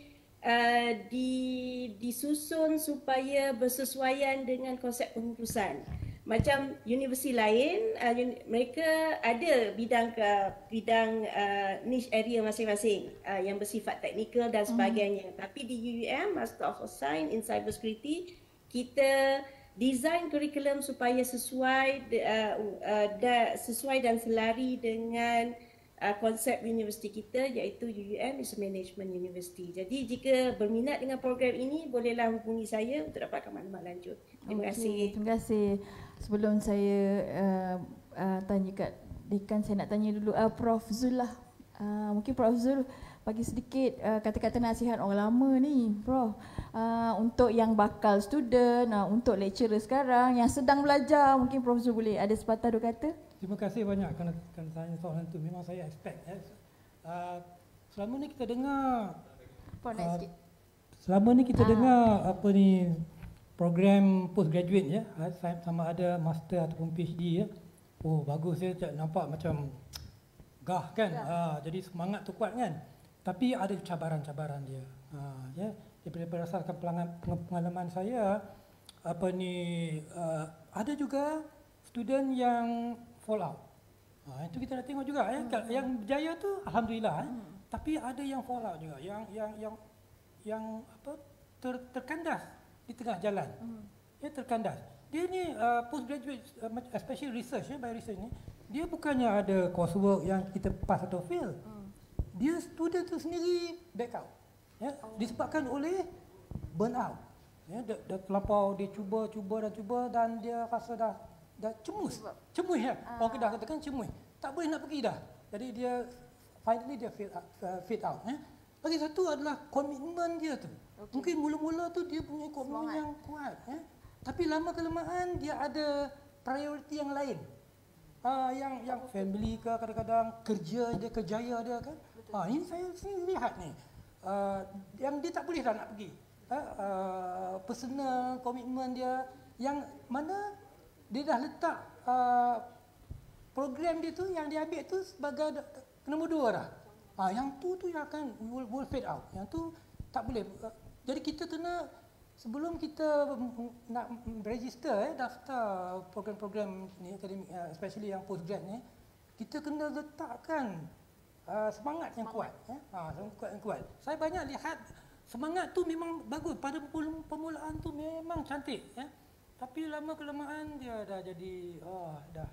Uh, di disusun supaya bersesuaian dengan konsep pengurusan. Macam universiti lain, uh, uni, mereka ada bidang ke bidang uh, niche area masing-masing uh, yang bersifat teknikal dan sebagainya. Hmm. Tapi di U U M, Master of Science in Cybersecurity, kita design kurikulum supaya sesuai uh, uh, da, sesuai dan selari dengan Uh, konsep universiti kita, iaitu U U M is a management university. Jadi jika berminat dengan program ini, bolehlah hubungi saya untuk dapatkan maklumat lanjut. Terima okay, kasih. Terima kasih. Sebelum saya uh, uh, tanya kat Dekan, saya nak tanya dulu uh, Prof Zul lah. Uh, mungkin Prof Zul bagi sedikit uh, kata-kata nasihat orang lama ni, Prof. Uh, untuk yang bakal student, uh, untuk lecturer sekarang yang sedang belajar, mungkin Prof Zul boleh ada sepatah dua kata? Terima kasih banyak kerana, kerana tanya soalan itu. Memang saya expect. Ya. Uh, selama ni kita dengar, uh, selama ni kita ah. dengar apa ni program postgraduate ya, sama ada master ataupun PhD ya. Oh bagus ya, nampak macam gah kan. Ya. Uh, jadi semangat tu kuat kan. Tapi ada cabaran-cabaran dia. Uh, ya, daripada berdasarkan pengalaman saya, apa ni uh, ada juga student yang fall out. Ha, itu kita dah tengok juga ya. Hmm. Yang berjaya tu alhamdulillah. Hmm. Eh. Tapi ada yang fall out juga, yang yang yang yang apa ter, terkandas di tengah jalan. Hmm. Ya, terkandas. Dia ni uh, postgraduate, uh, especially research ya, by research ni, dia bukannya ada coursework yang kita pass atau fail. Hmm. Dia student tu sendiri back out. Ya, oh. disebabkan oleh burn out. Ya, dah, dah terlampau dia cuba cuba dan cuba dan dia rasa dah dah cemus, cemus ya. Ah. Orang Kedah katakan cemus. Tak boleh nak pergi dah. Jadi dia finally dia fade out, uh, fade out ya. Lagi satu adalah komitmen dia tu. Okay. Mungkin mula-mula tu dia punya komitmen yang kuat ya. Tapi lama kelamaan dia ada prioriti yang lain. Ah, yang yang family ke, kadang-kadang kerja dia, kerjaya dia kan. Ah, ini saya sini lihat ni. Uh, yang dia tak boleh dah nak pergi. Uh, uh, personal komitmen dia yang mana dia dah letak uh, program dia tu yang dia ambil tu sebagai nombor dua dah. Ha, yang tu tu yang akan will, will fade out. Yang tu tak boleh. Uh, jadi kita kena sebelum kita nak register eh, daftar program-program ni akademik, uh, especially yang postgrad ni, kita kena letakkan uh, semangat yang kuat. Eh. Ha, semangat yang kuat. Saya banyak lihat semangat tu memang bagus. Pada permulaan tu memang cantik. Eh. Tapi lama kelamaan dia dah jadi oh, dah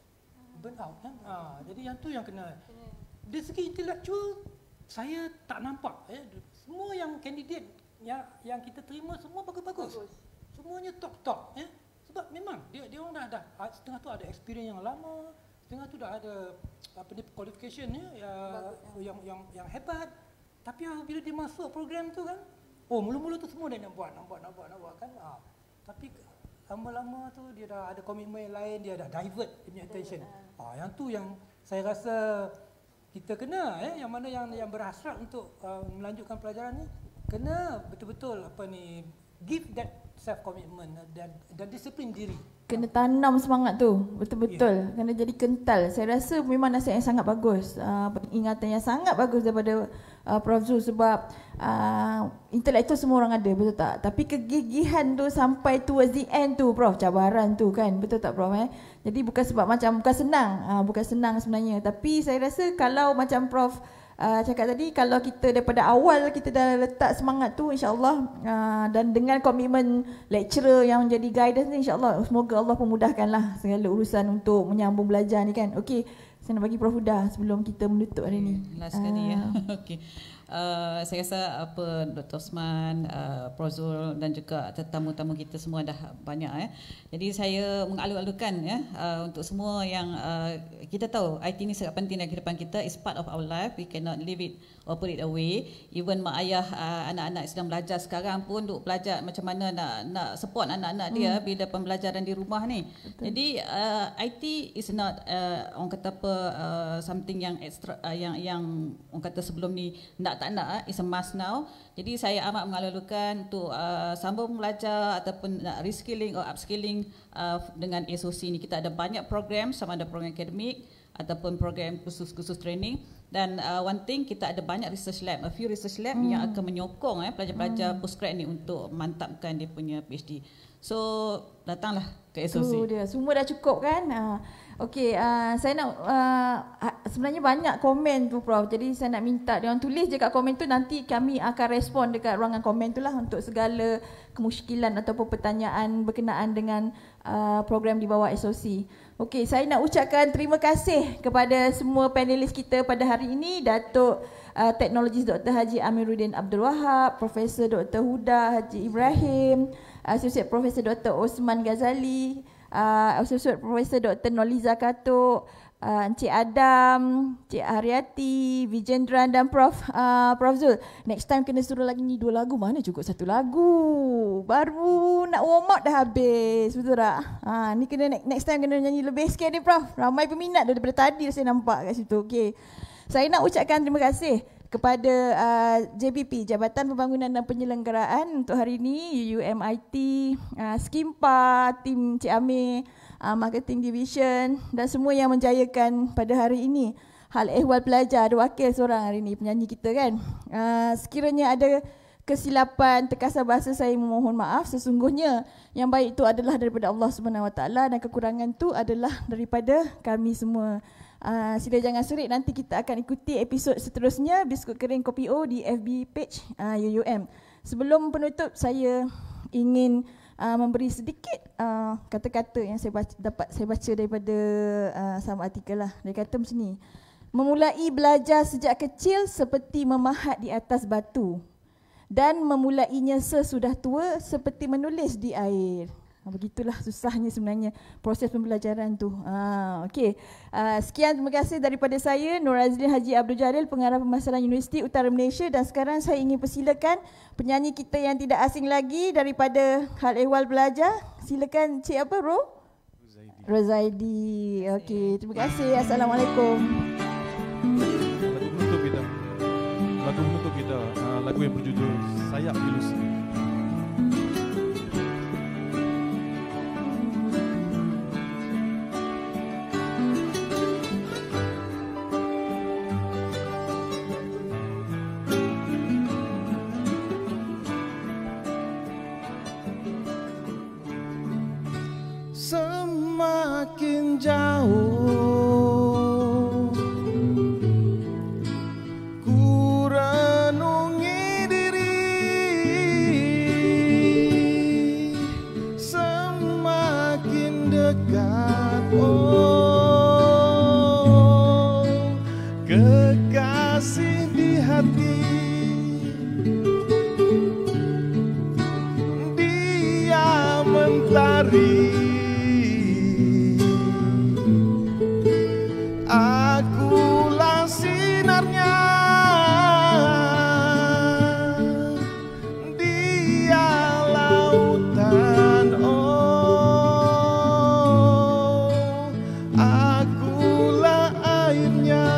burn out kan. Ha, jadi yang tu yang kena. Dari segi intelektual saya tak nampak ya. Semua yang kandidat yang yang kita terima semua bagus-bagus. Semuanya top-top ya. Sebab memang dia dia orang dah dah setengah tu ada experience yang lama, setengah tu dah ada apa ni qualification ya, ya yang yang yang hebat. Tapi bila dia masuk program tu kan, oh mula-mula tu semua dia nak buat, nak buat, nak buat, nak buat kan. Ha, tapi lama-lama tu dia dah ada komitmen lain, dia dah divert dia punya attention. Ah, yang tu yang saya rasa kita kena eh, yang mana yang yang berhasrat untuk uh, melanjutkan pelajaran ni, kena betul-betul apa ni give that self commitment dan dan disiplin diri. Kena tanam semangat tu, betul-betul. Yeah. Kena jadi kental. Saya rasa memang nasihat yang sangat bagus. Uh, ingatan yang sangat bagus daripada uh, Prof Zul sebab uh, intelektual semua orang ada, betul tak? Tapi kegigihan tu sampai towards the end tu, Prof, cabaran tu kan, betul tak, Prof? Eh? Jadi bukan sebab macam, bukan senang, uh, bukan senang sebenarnya. Tapi saya rasa kalau macam Prof Uh, cakap tadi, kalau kita daripada awal kita dah letak semangat tu, insyaAllah uh, dan dengan komitmen lecturer yang menjadi guidance ni, insyaAllah semoga Allah pemudahkanlah segala urusan untuk menyambung belajar ni kan. Okey, saya nak bagi Prof Huda sebelum kita menutup hari ni. Last sekali uh, ya. Okey. Uh, saya rasa apa Doktor Osman, uh, Prof Zul dan juga tetamu-tamu kita semua dah banyak ya. Jadi saya mengalu-alukan ya uh, untuk semua yang uh, kita tahu I T ni sangat penting dalam kehidupan kita, is part of our life, we cannot leave it or put it away. Even mak ayah uh, anak-anak sedang belajar sekarang pun duk belajar macam mana nak nak support anak-anak dia hmm. bila pembelajaran di rumah ni. Betul. Jadi uh, I T is not uh, orang kata apa uh, something yang extra uh, yang yang orang kata sebelum ni nak tak nak, it's a must now. Jadi saya amat mengalu-alukan untuk uh, sambung belajar ataupun nak reskilling or upskilling uh, dengan S O C ni. Kita ada banyak program, sama ada program akademik ataupun program khusus-khusus training. Dan uh, one thing, kita ada banyak research lab, a few research lab hmm. yang akan menyokong eh, pelajar-pelajar hmm. postgrad ni untuk mantapkan dia punya PhD. So datanglah ke S O C. Itu dia, semua dah cukup kan. Uh, Okey, uh, saya nak uh, sebenarnya banyak komen tu, Prof. Jadi saya nak minta dia orang tulis je kat komen tu, nanti kami akan respon dekat ruangan komen tu lah untuk segala kemusykilan ataupun pertanyaan berkenaan dengan uh, program di bawah S O C. Okey, saya nak ucapkan terima kasih kepada semua panelis kita pada hari ini, Datuk uh, Teknologis Doktor Haji Amiruddin Abdul Wahab, Profesor Doktor Huda Haji Ibrahim, Associate Profesor Doktor Osman Ghazali, uh, Associate Profesor Doktor Noliza Katuk, uh, Encik Adam, Encik Haryati, Vijendran dan Prof uh, Prof Zul. Next time kena suruh lagi ni dua lagu, mana cukup satu lagu. Baru nak warm up dah habis, betul tak? Ha, ni kena next time kena nyanyi lebih sikit ni, Prof. Ramai peminat daripada tadi saya nampak kat situ. Okey. Saya nak ucapkan terima kasih kepada uh, J B P, Jabatan Pembangunan dan Penyelenggaraan untuk hari ini, U U M I T, uh, Skimpa, tim Cik Amir, uh, Marketing Division dan semua yang menjayakan pada hari ini. Hal ehwal pelajar, ada wakil seorang hari ini, penyanyi kita kan. Uh, sekiranya ada kesilapan, terkasar bahasa, saya memohon maaf. Sesungguhnya yang baik itu adalah daripada Allah Subhanahu Wa Taala dan kekurangan itu adalah daripada kami semua. Uh, sila jangan surit, nanti kita akan ikuti episod seterusnya Biskut Kering Kopi O di F B page uh, U U M. Sebelum penutup, saya ingin uh, memberi sedikit uh, kata-kata yang saya baca, dapat saya baca daripada uh, sama artikel lah. Dia kata macam ni: memulai belajar sejak kecil seperti memahat di atas batu, dan memulainya sesudah tua seperti menulis di air. Begitulah susahnya sebenarnya proses pembelajaran tu. Ha, Okey, uh, sekian, terima kasih daripada saya, Nur Azlin Haji Abdul Jalil, Pengarah Pemasaran Universiti Utara Malaysia. Dan sekarang saya ingin persilakan penyanyi kita yang tidak asing lagi daripada Hal Ehwal Belajar. Silakan Cik apa, Ro? Rozaidi. Okey, terima kasih. Assalamualaikum. Lagu penutup kita. Lagu penutup kita. Uh, lagu yang berjudul Sayap Ilusi. Semakin jauh ku renungi diri, semakin dekat oh kekasih di hati, dia mentari. Akulah sinarnya, dia lautan, oh akulah airnya.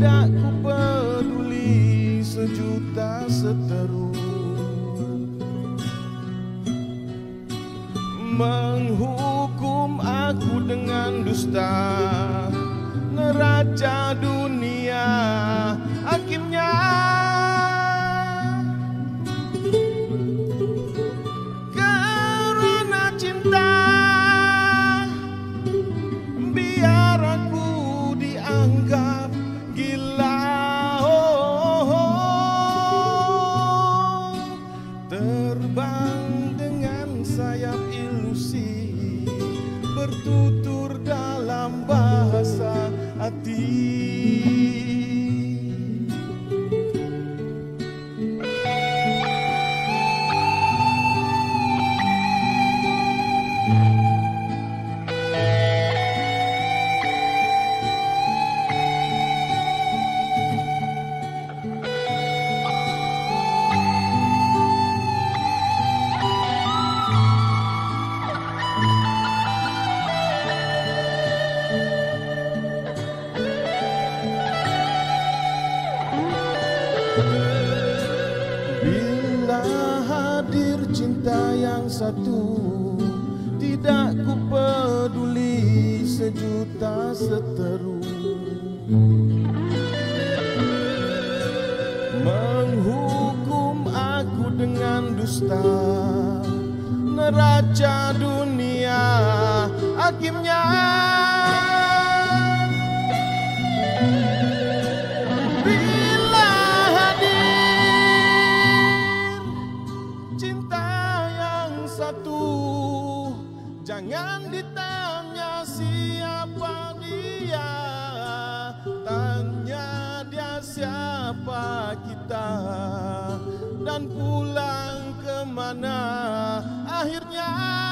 tidak ku peduli sejuta seteru menghukum aku dengan dusta. Neraca dunia hakimnya, karena cinta biar aku dianggap gila. Oh, oh, oh. Terbang dengan sayap ilusi, bertutur dalam bahasa hati. Bila hadir cinta yang satu, tidak ku peduli sejuta seteru menghukum aku dengan dusta. Neraca dunia hakimnya, bila hadir cinta yang satu, jangan ditanya siapa dia, tanya dia siapa kita, dan pulang kemana akhirnya.